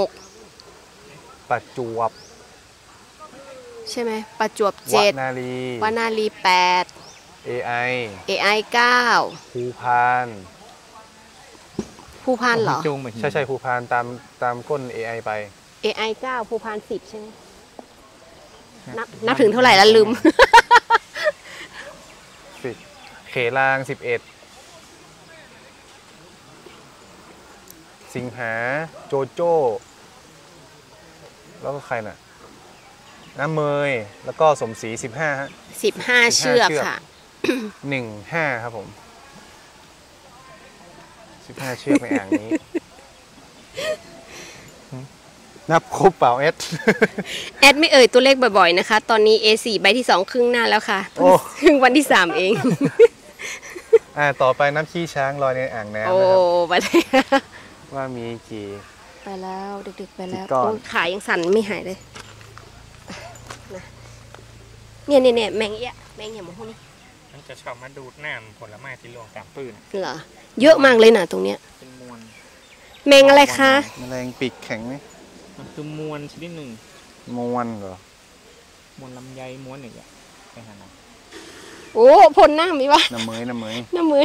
6 ประจวบใช่ไหมประจวบว 7 นารีวานาลี8 AI AI 9 ภูพานภูพานเหรอจูงมาใช่ภูพานตามก้น AI ไป AI 9ภูพาน10ใช่ไหมนับถึงเท่าไหร่แล้วลืมเขลาง11 สิงหาโจโจ้ แล้วก็ใครน่ะ น้ำเมย แล้วก็สมศรี15ฮะ 15 เชือกค่ะ 15ครับผม 15 เชือกในอ่างนี้ นับครบเปล่าเอสแอดไม่เอ่ยตัวเลขบ่อยๆนะคะ ตอนนี้ A4 ใบที่ 2 ครึ่งหน้าแล้วค่ะโอ้เพิ่งวันที่ 3 เองต่อไปน้ำขี้ช้างลอยในอ่างน้ำโอ้นะครับไปแล้วว่ามีกี่ไปแล้วดึกๆไปแล้วกี่ก้อนโอ้ขายังสั่นไม่หายเลยนะเนี่ยแมงเอี้ยแมงอย่างพวกนี้มันจะชอบมาดูดน้ำผลไม้ที่รวงตามปืนเหรอเยอะมากเลยนะตรงเนี้ยเป็นมวลแมงอะไรคะแมลงปีกแข็งไหมมันคือมวลชนิดหนึ่งมวนเหรอมวลลำไยม้วนอย่างเงี้ยไปหาหน่อยโอ้พ่นหน้ามีวะน้ำเมยน้ำมือ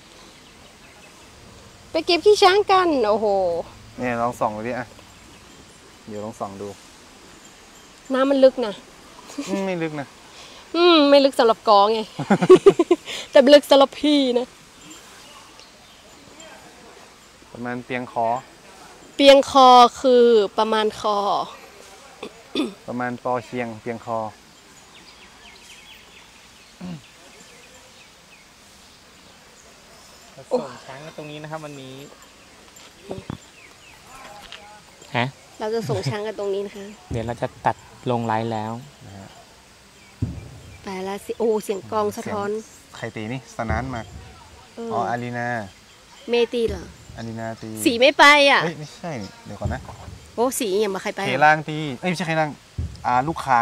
ไปเก็บขี้ช้างกันโอ้โหเนี่ยลองส่องดูดิอ่ะ เดี๋ยวลองส่องดูน้ำมันลึกนะไม่ลึกนะไม่ลึกสำหรับกองไง แต่ลึกสำหรับพี่นะประมาณเปียงคอเปียงคอคือประมาณคอประมาณปอเชียงเปียงคอส่งช้างกันตรงนี้นะครับวันนี้ฮะเราจะส่งช้างกันตรงนี้นะคะเดี๋ยวเราจะตัดลงไลฟ์แล้วแต่ละสิโอ้เสียงกลองสะท้อนใครตีนี่สนานมาก อ๋ออารีนาเมตีเหรออารีนาตีสีไม่ไปอ่ะเฮ้ยไม่ใช่นี่เดี๋ยวก่อนนะโอ้สีอย่างมาใครไปเขอะลางตีเอ้ยไม่ใช่เขลางลูกคาง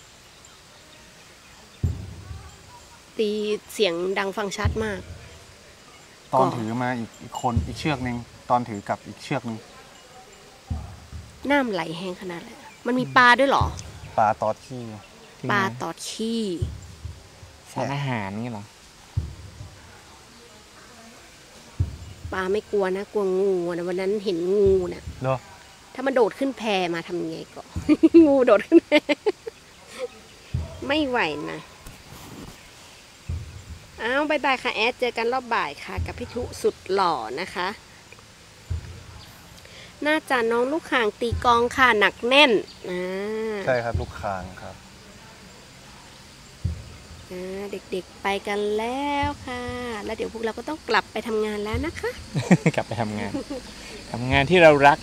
ตีเสียงดังฟังชัดมากตอนถือมาอีกคนอีกเชือกหนึ่งตอนถือกับอีกเชือกหนึ่งน้ำไหลแห้งขนาดเลยมันมีปลาด้วยเหรอปลาตอดขี้ปลาตอดขี้สารอาหารนี่เหรอปลาไม่กลัวนะกลัวงูนะวันนั้นเห็นงูน่ะเหรอถ้ามันโดดขึ้นแพมาทำยังไงก็ งูโดดขึ้นแพ ไม่ไหวนะอ้าวบายบายค่ะแอดเจอกันรอบบ่ายค่ะกับพี่ทุสุดหล่อนะคะ น่าจะน้องลูกข่างตีกลองค่ะหนักแน่นใช่ครับลูกคางครับเด็กๆไปกันแล้วค่ะ แล้วเดี๋ยวพวกเราก็ต้องกลับไปทำงานแล้วนะคะกลับไปทำงาน ทำงานที่เรารัก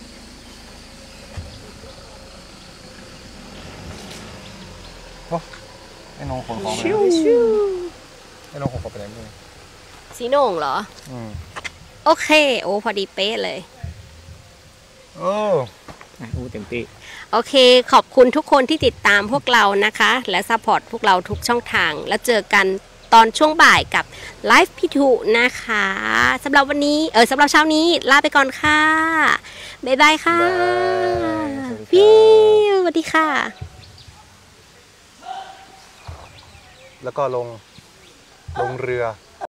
ไอ้น้องขนของไปชิไหวน ชิวไอ้น้องขนของไปไหนด้วยสีโหน่งเหรอ โอเค โอ้พอดีเป๊ะเลยโอ้เต็มที่โอเคขอบคุณทุกคนที่ติดตามพวกเรานะคะ และซัพพอร์ตพวกเราทุกช่องทาง แล้วเจอกันตอนช่วงบ่ายกับไลฟ์พี่ทุนะคะสำหรับวันนี้สำหรับเช้านี้ลาไปก่อนค่ะบ๊ายบายค่ะบ๊ายบายสวัสดีครับฟิวสวัสดีค่ะแล้วก็ลงเรือ